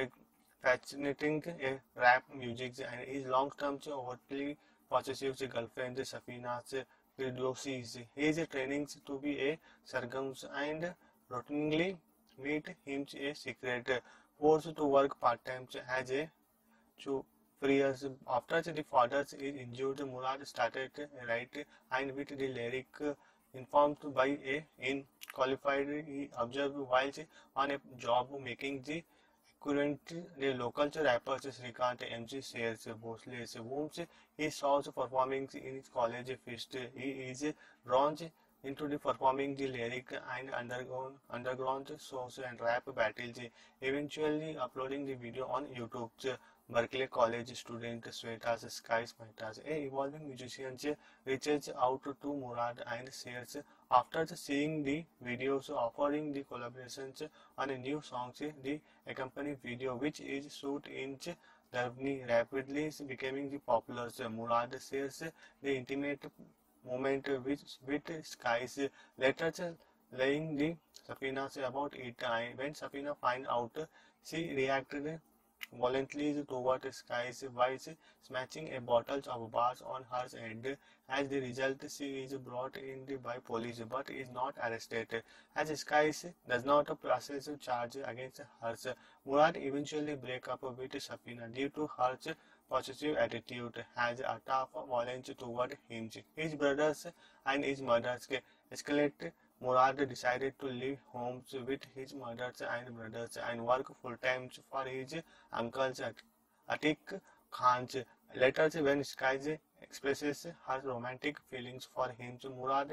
fascinating a rap music and his long-term overtly possessive girlfriend Safina Firdousi. He is training to be a Sargams and routinely meet him a secret, forced to work part-time as a two years after the father is injured, Murad started write and with the lyric informed by a in qualified he observed while on a job making the current the local rappers Srikant M C Sayers Bhosle whom he saw performing in his college feast. He is drawn into the performing the lyric and underground underground shows and rap battles, eventually uploading the video on YouTube. Berkeley College student Sweta's Sky Smitas, a evolving musician, reaches out to Murad and shares after seeing the videos offering the collaborations on a new song, the accompanying video, which is shot in Germany, rapidly becoming the popular. Murad shares the intimate moment with, with Skies, later laying the Safina about it. When Safina find out, she reacted voluntarily toward Skies by smashing a bottle of bars on her head. As the result, she is brought in by police but is not arrested. As Skies does not process charge against her, Murad eventually breaks up with Safina due to her possessive attitude, has a tough violence toward him. His brothers and his mothers escalate. Murad decided to leave home with his mothers and brothers and work full-time for his uncles Atiq Khan. Later, when Skies expresses her romantic feelings for him, Murad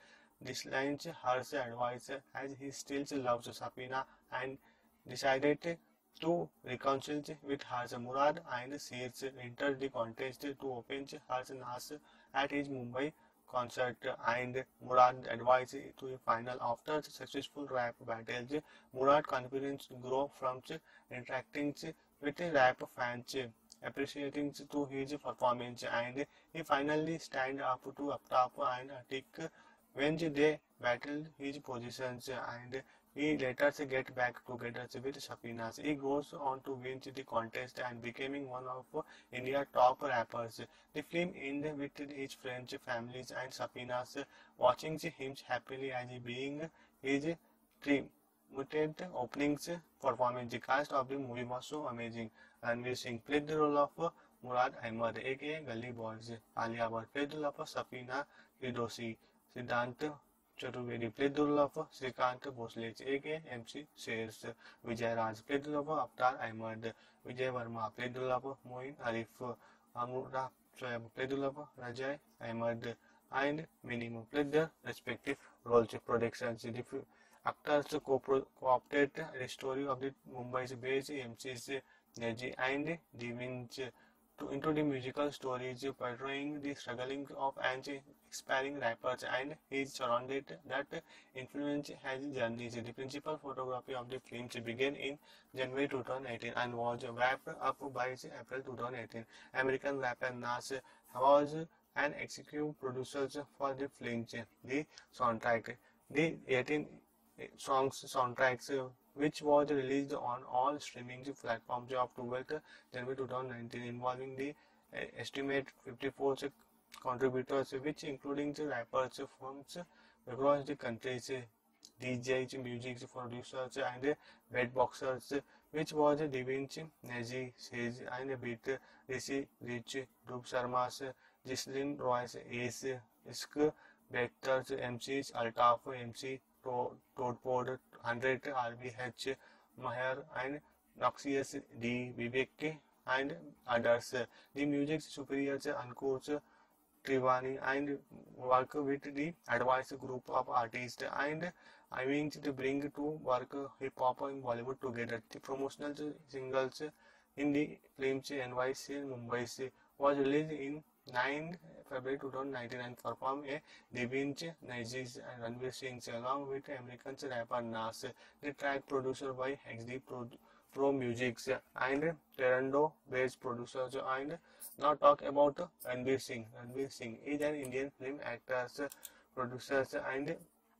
dislikes her advice as he still loves Safina and decided to reconcile with her. Murad and Seers entered the contest to open her Nas at his Mumbai concert, and Murad advised to a final. After successful rap battles, Murad confidence grew from interacting with rap fans, appreciating to his performance, and he finally stand up to Aftap and Atiq when they battled his positions, and he later get back together with Safina. He goes on to win the contest and becoming one of India's top rappers. The film ended with his friends, families, and Safina's watching him happily as being his triumphant openings performance. The cast of the movie was so amazing. Ranveer Singh played the role of Murad Ahmed, aka Gully Boys. Alia Bhatt played the role of Safina Firdousi. Siddhant Chaturvedi played the role of Srikant Bhosle, aka M C Sayers. Vijay Raj played the role of Avatar Ahmed. Vijay Verma played the role of Moin Arif. Amrita Soyab played the role of Rajay Ahmed, and many more played their respective roles. Productions. The actors co-opted the story of the Mumbai's based M Cs Neji and Devinch to into the musical stories portraying the struggling of an aspiring rappers and his surrounded that influence has journeys. The principal photography of the film began in January two thousand eighteen and was wrapped up by April two thousand eighteen. American rapper Nas was an executive producer for the film. The soundtrack, the eighteen songs soundtracks, which was released on all streaming platforms of twelfth January two thousand nineteen, involving the uh, estimate fifty-four contributors, which including the rappers from across the countries, D Js, music producers, and beatboxers, which was Devinch, Nazi, Sage, and Beat, Rishi, Rich, Dhruv Sharma's, Gislin Royce, Ace, Isk, Vectors, M Cs, Altaf, M C, Toadpod, one hundred, R B H, Maher, and Noxious D, Vivek, and others. The music superiors Ankush Trivani and work with the advanced group of artists and aiming to bring to work hip hop in Bollywood together. The promotional singles in the films N Y C Mumbai was released in ninth February two thousand nineteen and performed a Devinch, Nazis, and Ranveer Singh along with American rapper Nas. The track produced by X D Pro Music and Toronto-based producers. And now talk about Ranveer Singh. Ranveer Singh is an Indian film actor, producer, and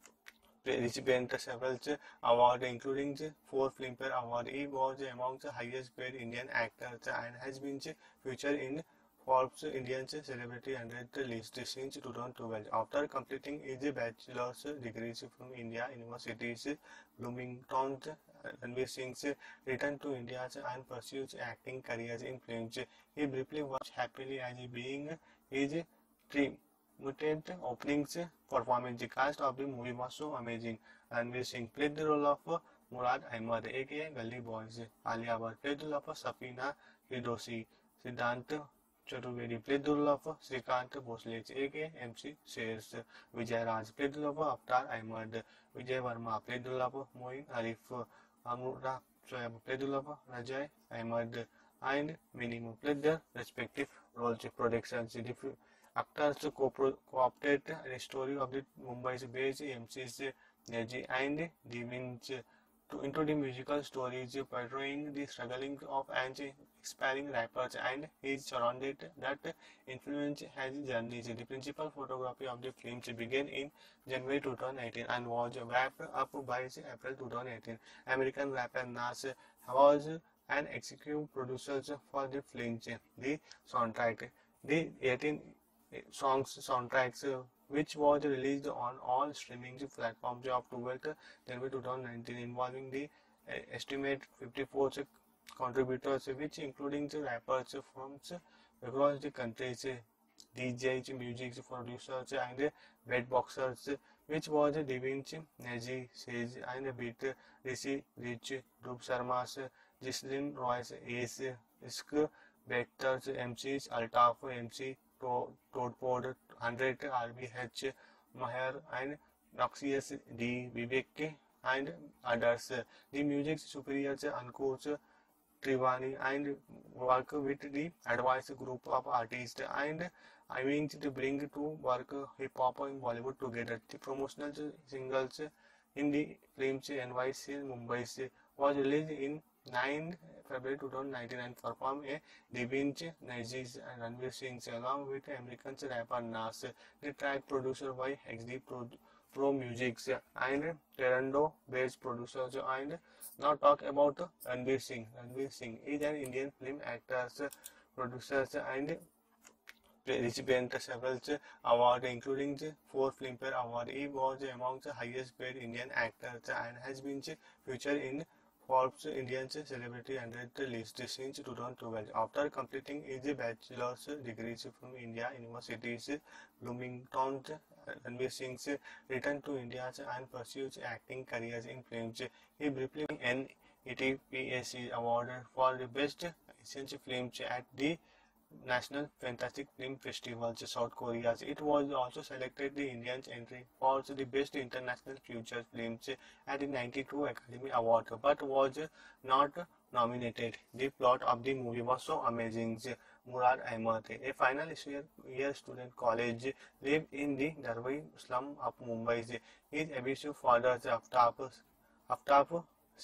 recipient of several awards, including four Filmfare Awards. He was among the highest paid Indian actors and has been featured in Forbes Indian Celebrity one hundred list since two thousand twelve. After completing his bachelor's degrees from India University's Bloomington, Ranveer Singh returned to India and pursued acting careers in films. He briefly worked happily as being his dream. Mutant openings performance. The cast of the movie was so amazing. Ranveer Singh played the role of Murad Ahmed, aka Gully Boys. Alia Bhatt played the role of Safina Firdausi. Siddhant Chaturvedi played the role of Srikant Bhosle, aka M C Shers. Vijay Raj played the role of Avatar Ahmed. Vijay Verma played the role of Moin Arif. Amrita Shoaib played the role of Rajay Ahmed. And many more played their respective roles. Productions. Actors co-opted the story of the Mumbai-based M Cs Neji and Devins to into the musical stories portraying the struggling of an aspiring rappers and his surrounded that influence has journeys. The principal photography of the film began in January two thousand eighteen and was wrapped up by April two thousand eighteen. American rapper Nas was an executive producer for the film. The soundtrack, the eighteen songs soundtracks uh, which was released on all streaming platforms of twelfth January two thousand nineteen, involving the uh, estimate fifty-four contributors, which including the rappers from across the countries, D Js, music producers, and beatboxers, which was Devinch, Naji, Sage, and Beat, Rishi, Rich, Dhruv Sharma's, Jislin Royce, Ace, Isk, Vectors, M Cs, Altaf, M C, Toadpod, one hundred, R B H, Maher, and Noxious D, Vivek, and others. The music superiors Ankush Trivani and work with the advanced group of artists and aiming to bring to work hip hop in Bollywood together. The promotional singles in the films N Y C Mumbai was released in ninth February two thousand nineteen and performed a Devinch, Naziz and Ranveer Singh along with American rapper Nas. The track produced by X D Pro, Pro Music and Toronto-based producers. And now talk about Ranveer Singh. Ranveer Singh is an Indian film actor, producer and recipient of several awards, including four Filmfare Awards. He was among the highest paid Indian actors and has been featured in Forbes Indian Celebrity one hundred list since two thousand twelve. After completing his bachelor's degrees from India University's Bloomington, Ranveer Singh returned to India and pursued acting careers in films. He briefly won an E T P A C award for the best Asian films at the National Fantastic Film Festival, South Korea. It was also selected the Indian entry for the best international feature films at the ninety-two Academy Award, but was not nominated. The plot of the movie was so amazing. Murad Ahmed, a final year student college, lived in the Darwin slum of Mumbai. His abusive father, Aftab, Aftab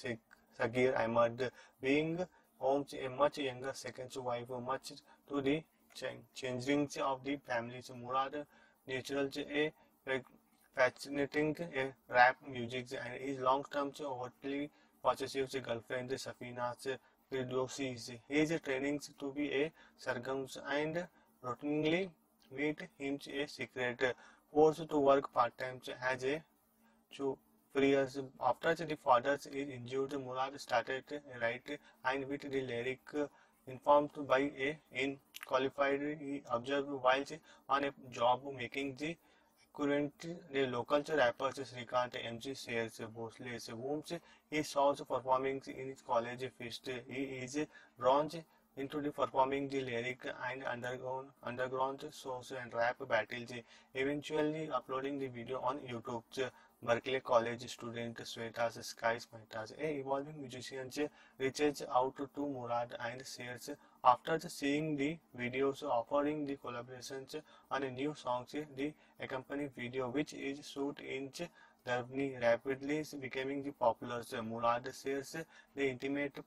Sagir Ahmed, being home a much younger second wife, much to the changing of the families. Murad natural a fascinating a rap music and his long-term overtly possessive girlfriend Safina Firdausi. He is training to be a surgeon and routinely meet him a secret, forced to work part-time as a three years after the father is injured. Murad started write and with the lyric informed by a in qualified he observed while on a job making the current the local rappers Srikant M C Shers Bhosle whom he saw performing in his college feast. He is bronze into the performing the lyric and underground underground shows and rap battles, eventually uploading the video on YouTube. Berkeley College student Sweta Sky Smaitas, a evolving musician, reaches out to Murad and shares after seeing the videos offering the collaborations on a new songs. The accompanying video, which is shot in Germany, rapidly becoming the popular. Murad shares the intimate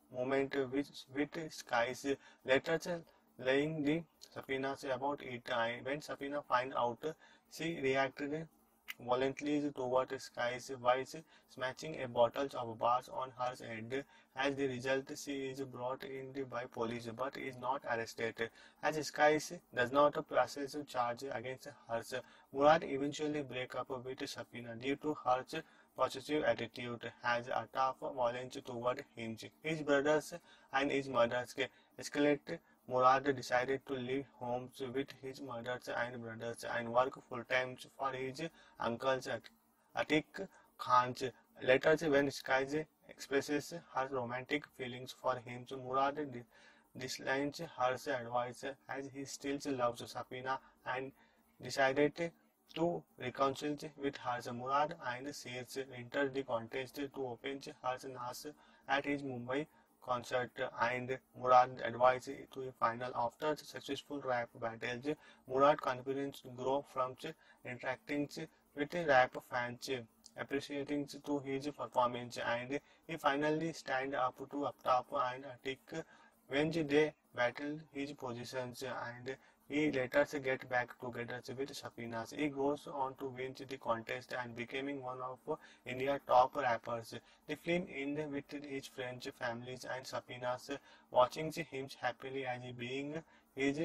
moment which with skies. Later, laying the Safina about it. When Safina find out, she reacted violently toward the skies while smashing a bottle of bars on her head. As the result, she is brought in by police but is not arrested. As Skies does not process charge against her, Murad eventually breaks up with Safina due to her possessive attitude, has a tough violence toward him. His brothers and his mothers escalate. Murad decided to leave home with his mothers and brothers and work full-time for his uncles Atiq Khan. Later, when Skies expresses her romantic feelings for him, Murad dislikes her advice as he still loves Safina and decided to reconcile with her. Murad and Seers entered the contest to open her Nas at his Mumbai concert, and Murad advised to a final. After successful rap battles, Murad confidence grew from interacting with rap fans, appreciating to his performance, and he finally stand up to Aftap and Atiq when they battle his positions, and he later get back together with Safina. He goes on to win the contest and becoming one of India's top rappers. The film ends with his French families and Safina's watching him happily as being his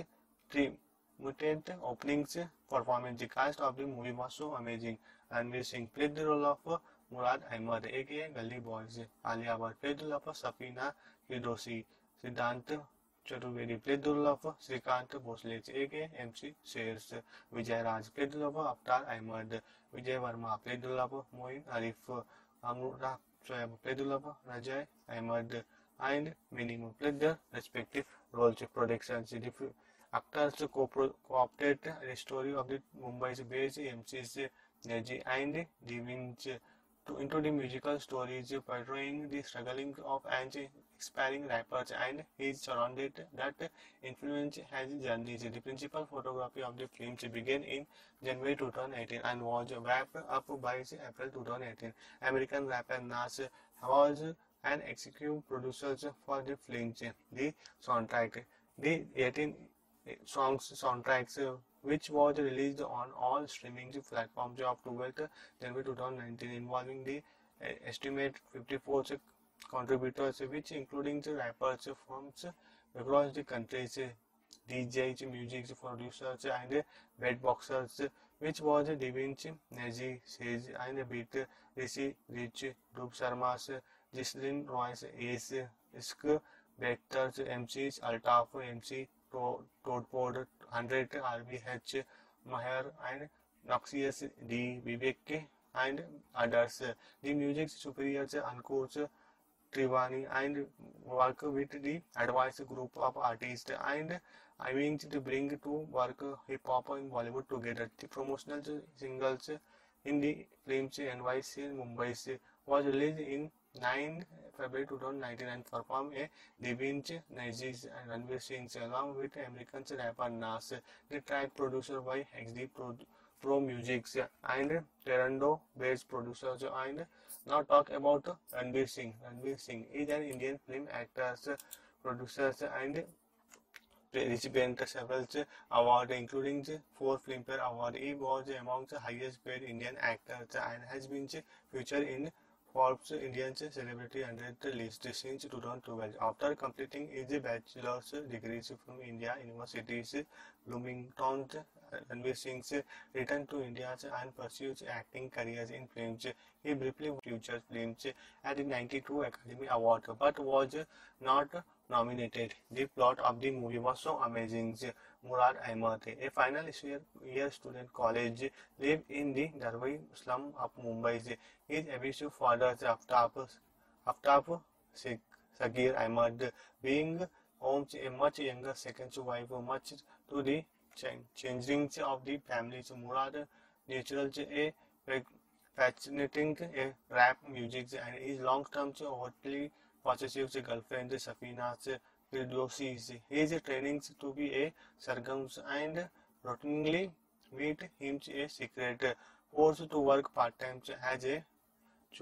triumphant openings performance. The cast of the movie was so amazing. Ranveer Singh played the role of Murad Ahmed, aka Gully Boys. Alia Bhatt played the role of Safina Firdausi. Siddhant Chaturvedi played the role of Srikant Bhosle, aka M C Shears. Vijay Raj played the role of Avatar Ahmed. Vijay Verma played the role of Moin Arif. Amrita Shoaib played the role of Rajay Ahmed, and many more played their respective roles. Productions. The actors co-opted the story of the Mumbai's based M Cs Neji and Devinch to into the musical stories portraying the struggling of an aspiring rappers and his surrounded that influence has journeys. The principal photography of the film began in January two thousand eighteen and was wrapped up by April two thousand eighteen. American rapper Nas was an executive producer for the film. The soundtrack, the eighteen songs soundtracks, which was released on all streaming platforms of twelfth January two thousand nineteen, involving the uh, estimate fifty-four contributors, which including the rappers from across the countries, D Js, music producers, and beatboxers, which was Devinch, Neji, Sage, and Beat, Rishi, Rich, Dhruv Sharma's, Gislin Royce, Ace, Isk, Vectors, M Cs, Altaf, M C, Toadpod, one hundred, R B H, Maher, and Noxious D, Vivek, and others. The music superiors Ankur Trivani and work with the advice group of artists and aiming to bring to work hip hop in Bollywood together. The promotional singles in the film's N Y C Mumbai was released in ninth February two thousand nineteen and performed a Devinch, Najis, and Ranveer Singh along with American rapper Nas. The track produced by X D Pro, Pro Music and Terrando based producers. And now talk about Ranveer Singh. Ranveer Singh is an Indian film actor, producer, and recipient of several awards, including four Filmfare Awards. He was among the highest paid Indian actors and has been featured in Forbes Indian Celebrity one hundred list since two thousand twelve. After completing his bachelor's degrees from India University's Bloomington, Ranveer Singh returned to India and pursued acting careers in films. He briefly featured films at the ninety-two Academy Award but was not nominated. The plot of the movie was so amazing. Murad Ahmed, a final year student college, lived in the Darwai slum of Mumbai. His abusive father, Aftap, Aftap Sagir Ahmed, being owns a much younger second wife, much to the changing of the family. Murad natural a fascinating a rap music and his long-term overtly possessive girlfriend Safina Firdausi. His trainings to be a surgeon and routinely meet him a secret, forced to work part-time as a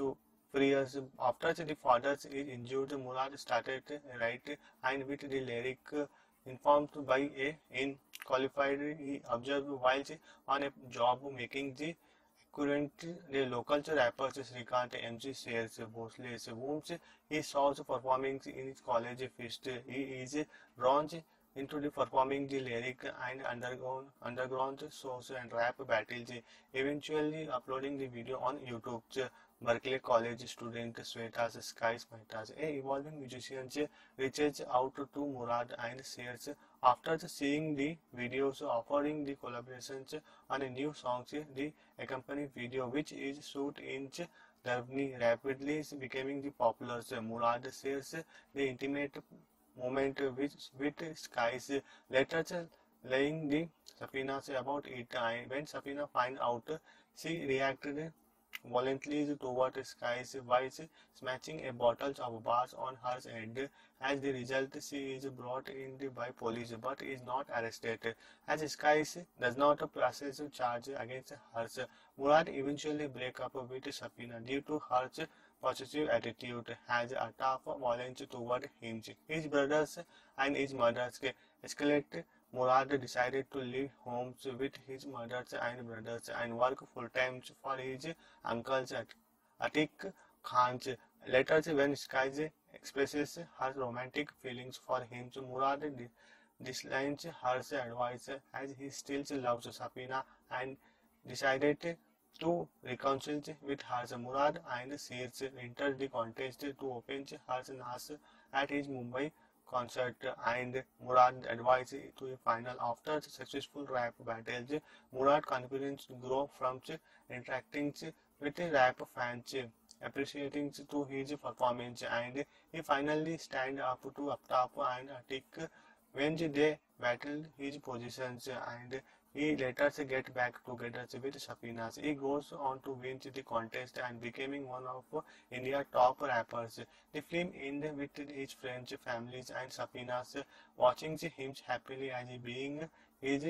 three years after the father is injured, Murad started to write and with the lyric uh, informed by a in qualified he observed while on a job making the currently the local rappers Srikanth M C Sales Bhosle whom he saw performing in his college feast. He is drawn into the performing the lyric and underground underground shows and rap battles, eventually uploading the video on YouTube. Berkeley College student Sweta's Skies Mehta's a evolving musician reaches out to Murad and shares after seeing the videos offering the collaborations on a new song. The accompanying video, which is shot in Germany, rapidly becoming the popular. Murad shares the intimate moment which with Skies, later laying the Safina about it. When Safina find out, she reacted violently toward Skies by smashing a bottle of bars on her head. As the result, she is brought in by police but is not arrested. As Skies does not process charge against her, Murad eventually breaks up with Safina due to her possessive attitude, has a tough violence toward him. His brothers and his mothers escalate. Murad decided to leave home with his mothers and brothers and work full-time for his uncles Atiq Khan. Later, when Skies expresses her romantic feelings for him, Murad dislikes her advice as he still loves Safina and decided to reconcile with her. Murad and Sears entered the contest to open her Nas at his Mumbai concert, and Murad advised to a final. After successful rap battles, Murad confidence grew from interacting with rap fans, appreciating to his performance, and he finally stand up to Aftap and Atiq when they battled his positions, and he later get back together with Safina. He goes on to win the contest and becoming one of India's top rappers. The film ended with his friends, families, and Safina's watching him happily as being his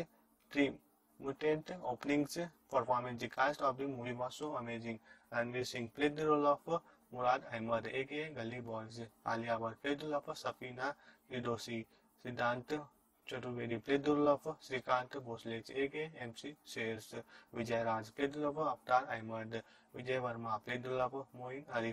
triumphant openings performance. The cast of the movie was so amazing. Ranveer Singh played the role of Murad Ahmed, aka Gully Boys. Alia Bhatt played the role of Safina Firdausi. Siddhant Chaturvedi played the role of Srikanth Bhosle, aka M C Sales. Vijay Raj played the role of Avtar Ahmed. Vijay Verma played the role of Moin Arif.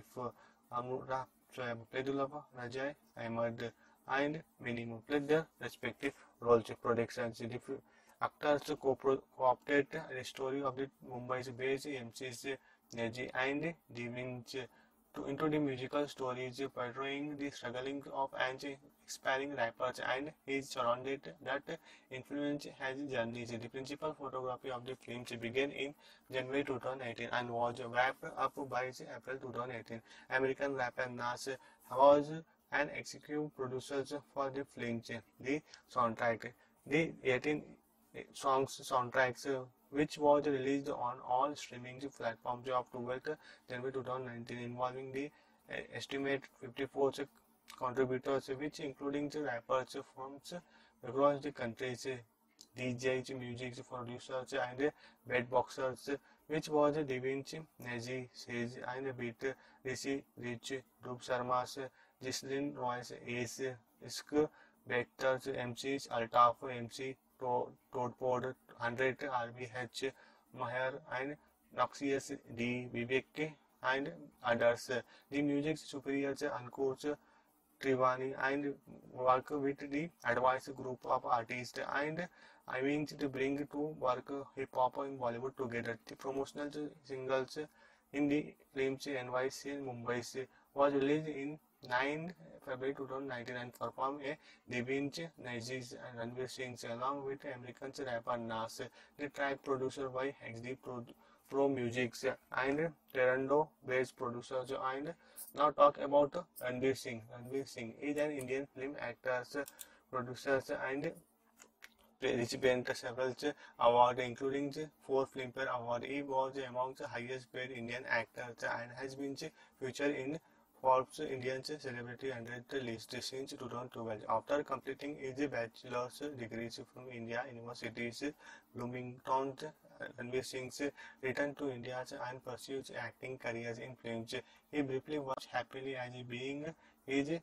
Amura Shoaib played the role of Rajai Ahmed, and many more played their respective roles. Productions. The actors co-opted the story of the Mumbai's based M Cs Neji and Divins to into the musical stories portraying the struggling of an aspiring rappers and his surrounded that influence has journeys. The principal photography of the films began in January two thousand eighteen and was wrapped up by April two thousand eighteen. American rapper Nas was an executive producer for the films. The soundtrack, the eighteen songs soundtracks, which was released on all streaming platforms of twelfth January two thousand nineteen, involving the uh, estimate fifty-four contributors, which including the rappers from across the countries, D Js, music producers, and beatboxers, which was Devinci, Nazi, Sage, and Beat, Rishi, Rich, Dhruv Sharma's, Gislin Royce, Ace, Isk, Vectors, M Cs, Altaf, M C, Toadpod, one hundred, R B H, Maher, and Noxious D, Vivek, and others. The music superiors Ankush Trivani and work with the advice group of artists and aiming to bring to work hip hop and Bollywood together. The promotional singles in the films N Y C and Mumbai was released in ninth February two thousand nineteen and performed a Devinch, Nazis and Ranveer Singh along with American rapper Nas. The track produced by X D Pro, Pro Music and Toronto based producers. And now talk about Ranveer Singh. Ranveer Singh is an Indian film actor, producer and recipient of several awards, including four Filmfare Awards. He was among the highest paid Indian actors and has been featured in Forbes Indian Celebrity one hundred list since two thousand twelve. After completing his bachelor's degrees from India universities, Bloomington Ranveer Singh's return to India and pursues acting careers in films. He briefly watched happily as being his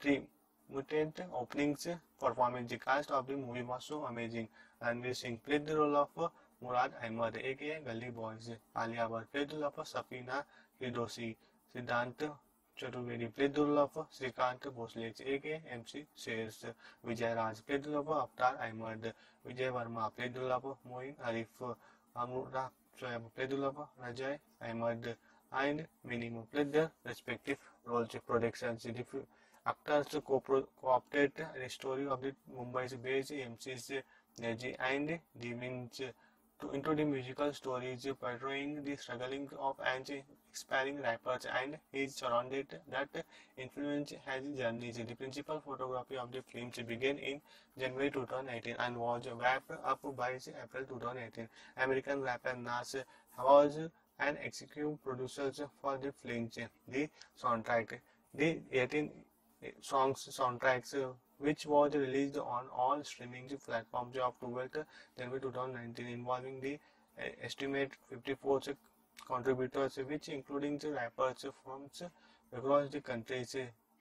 triumphant openings performance. The cast of the movie was so amazing. Ranveer Singh played the role of Murad Ahmed, aka Gully Boys. Alia Bhatt played the role of Safina Firdausi. Siddhant Chaturvedi played the role of Srikant Bhosle, aka M C Shares. Vijay Raj played the role of Avtar Ahmed. Vijay Verma played the role of Moin Arif. Amrita Shoaib played the role of Rajai Ahmed. And many more played their respective roles. Productions. The actors co-opted the story of the Mumbai's based M Cs Neji and Devins to into the musical stories portraying the struggling of an aspiring rappers and his surrounded that influence has journeys. The principal photography of the films began in January two thousand eighteen and was wrapped up by April two thousand eighteen. American rapper Nas was an executive producer for the films. The soundtrack, the eighteen songs soundtracks which was released on all streaming platforms of twelfth January two thousand nineteen, involving the uh, estimate fifty-four contributors, which including the rappers from across the countries,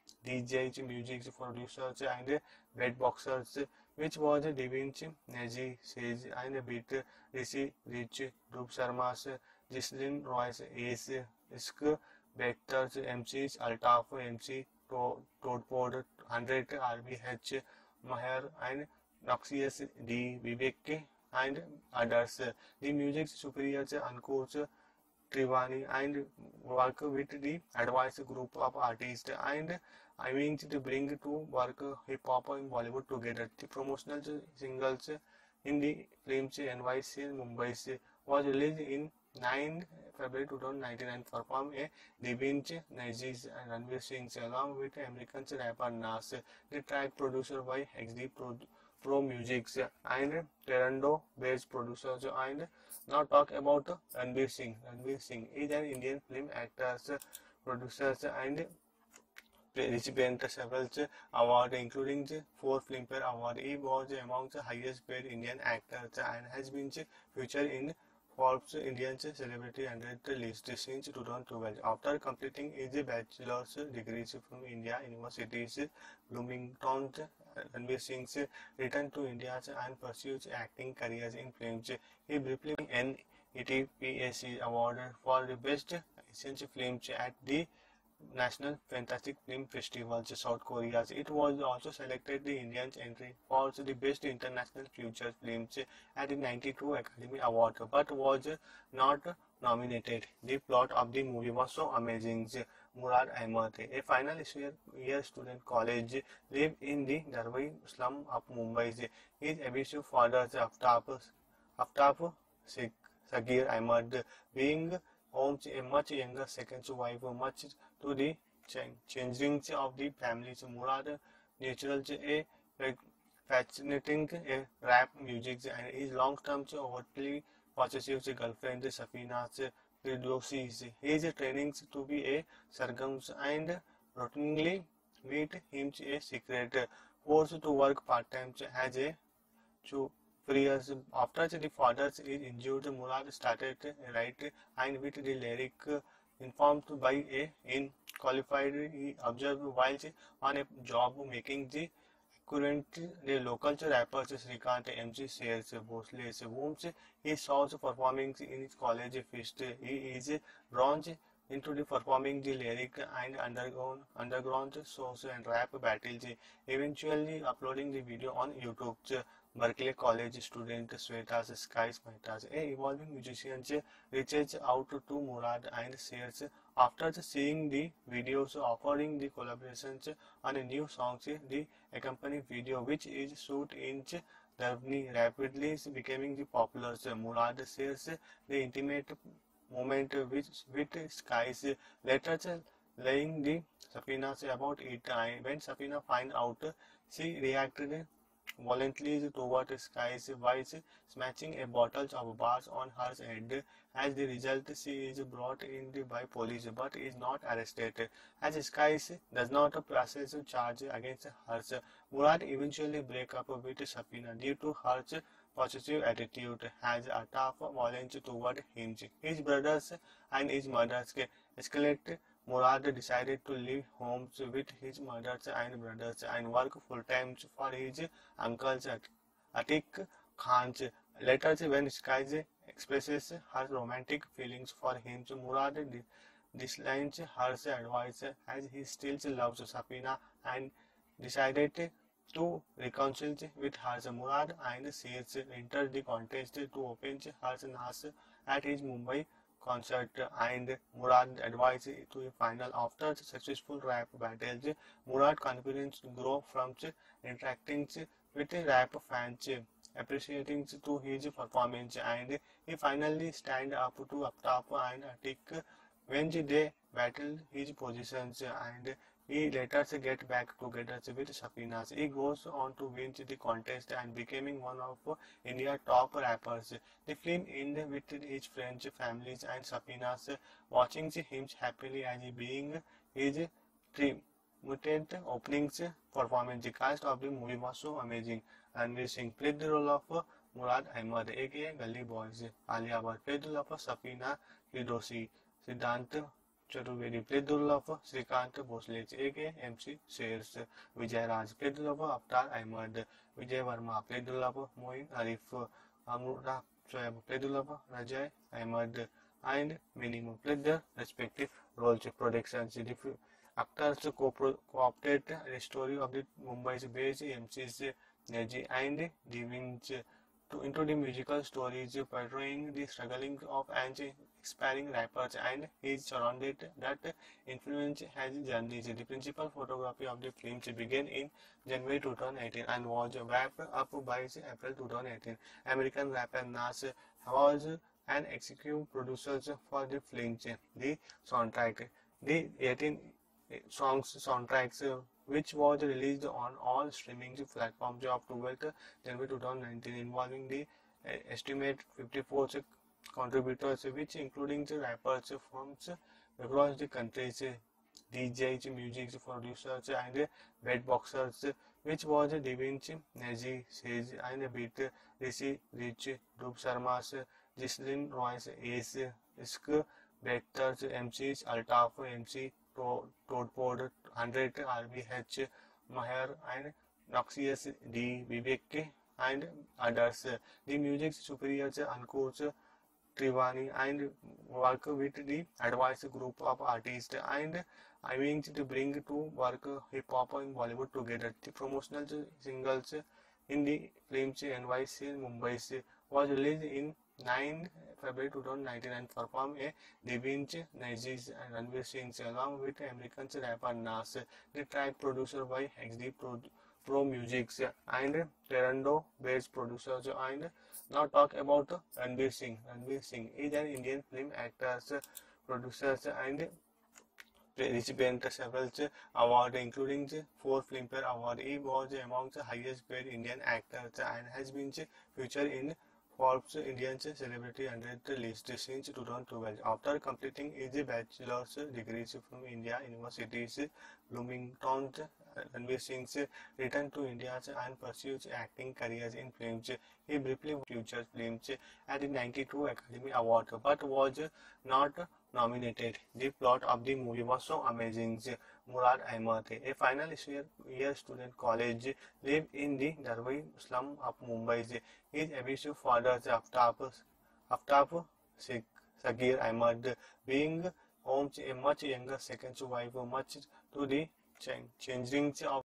D Js, music producers, and beatboxers, which was Devins, Neji, Sage, and Beat, Rishi, Rich, Dhruv Sharma's, Gislin Royce, Ace, Isk, Vectors, M Cs, Altaf, M C, Toadpod, one hundred, R B H, Maher, and Noxious D, Vivek, and others. The music superiors Ankush Trivani and work with the advice group of artists and aiming to bring to work hip hop in Bollywood together. The promotional singles in the films N Y C Mumbai was released in ninth February two thousand nineteen and performed a Devins, Nazis, and Ranveer Singh along with American rapper Nas. The track produced by X D Pro, Pro Music and Terrando based producers. And now talk about Ranveer Singh. Ranveer Singh is an Indian film actor, producer, and recipient of several awards, including the four Filmfare Awards. He was among the highest paid Indian actors and has been featured in Forbes Indian Celebrity one hundred list since two thousand twelve. After completing his bachelor's degrees from India University's Bloomington, Ranveer Singh returned to India and pursued acting careers in films. He briefly won an E T P A C award for the best Asian films at the National Fantastic Film Festival, South Korea. It was also selected the Indian entry for the best international feature films at the ninety-two Academy Award, but was not nominated. The plot of the movie was so amazing. Murad Ahmed, a final year student college, lived in the Darwin slum of Mumbai. His abusive father, Aftaf, Aftaf Sagir Ahmed, being owns a much younger second wife, much to the changing of the families. Murad natural a fascinating a rap music and his long-term overtly possessive girlfriend Safina Firdausi. His trainings to be a Sargam and routinely meet him a secret, forced to work part-time as a to years after the father is injured. Murad started write and with the lyric informed by a in qualified he observed while on a job making the current the local rappers Srikant M C Shares Bhosle whom he saw performing in his college feast. He is bronze into the performing the lyric and underground underground shows and rap battles, eventually uploading the video on YouTube. Berkeley College student Sweta's Skies Mehta's a evolving musician reaches out to Murad and shares after seeing the videos offering the collaborations on a new song. The accompanying video, which is shot in Germany, rapidly becoming the popular. Murad shares the intimate moment with, with Skies, later laying the Safina about it. When Safina find out, she reacted violently toward Skies by smashing a bottle of bars on her head. As the result, she is brought in by police but is not arrested. As Skies does not process charge against her, Murad eventually breaks up with Safina due to her possessive attitude, has a tough violence toward him. His brothers and his mothers escalate. Murad decided to leave home with his mothers and brothers and work full-time for his uncles Atiq Khan's letters. When Sky expresses her romantic feelings for him, Murad dislikes her advice as he still loves Safina and decided to reconcile with her. Murad and Seers entered the contest to open her Nas at his Mumbai concert, and Murad advised to the final. After successful rap battles, Murad confidence grew from interacting with rap fans, appreciating to his performance, and he finally stand up to Aftab and Atiq when they battle his positions, and he later get back together with Safina. He goes on to win the contest and becoming one of India's top rappers. The film ends with his friends, families, and Safina's watching him happily as being his triumphant opening performance. The cast of the movie was so amazing. Ranveer Singh played the role of Murad Ahmed, aka Gully Boys. Alia Bhatt played the role of Safina Firdausi. Siddhant Chaturvedi played the role of Srikant Bhosle, aka M C Seers. Vijay Raj played the role of Avtar Ahmed. Vijay Verma played the role of Moin Arif. Amrita Shoaib played the role of Rajay Ahmed, and many more played their respective roles. Productions. The actors co-opted the story of the Mumbai's based M Cs Neji and Divinch to into the musical stories portraying the struggling of an aspiring rappers and his surrounded that influence has journeys. The principal photography of the film began in January two thousand eighteen and was wrapped up by April two thousand eighteen. American rapper Nas was an executive producer for the film. The soundtrack, the eighteen songs soundtracks, which was released on all streaming platforms of twelfth January two thousand nineteen, involving the uh, estimate fifty-four contributors, which including the rappers from across the countries, D Js, music producers, and beatboxers, which was Divinch, Neji, Sage, and Beat, Rishi, Rich, Dhruv Sharma's, Gislin Royce, Ace, Isk, Vectors, M Cs, Altaf, M C, Toadpod, one hundred, R B H, Maher, and Noxious D, Vivek, and others. The music superiors Ankush Trivani and work with the advice group of artists and aiming to bring to work hip hop in Bollywood together. The promotional singles in the film's N Y C Mumbai was released in ninth February two thousand nineteen and performed a Divinch, Najis, and Ranveer Singh along with American rapper Nas. The track produced by X D Pro, Pro Music and Terrando based producers. And now talk about Ranveer Singh. Ranveer Singh is an Indian film actor, producer, and recipient of several awards, including four Filmfare Awards. He was among the highest paid Indian actors and has been featured in Forbes Indian Celebrity one hundred list since two thousand twelve. After completing his bachelor's degrees from India University's Bloomington, Ranveer Singh returned to India and pursued acting careers in films. He briefly featured films at the ninety-two Academy Award but was not nominated. The plot of the movie was so amazing. Murad Ahmed, a final year student college, lived in the Darwin slum of Mumbai. His abusive father, Aftab, Aftab Sagir Ahmed, being home a much younger second wife, much to the changing of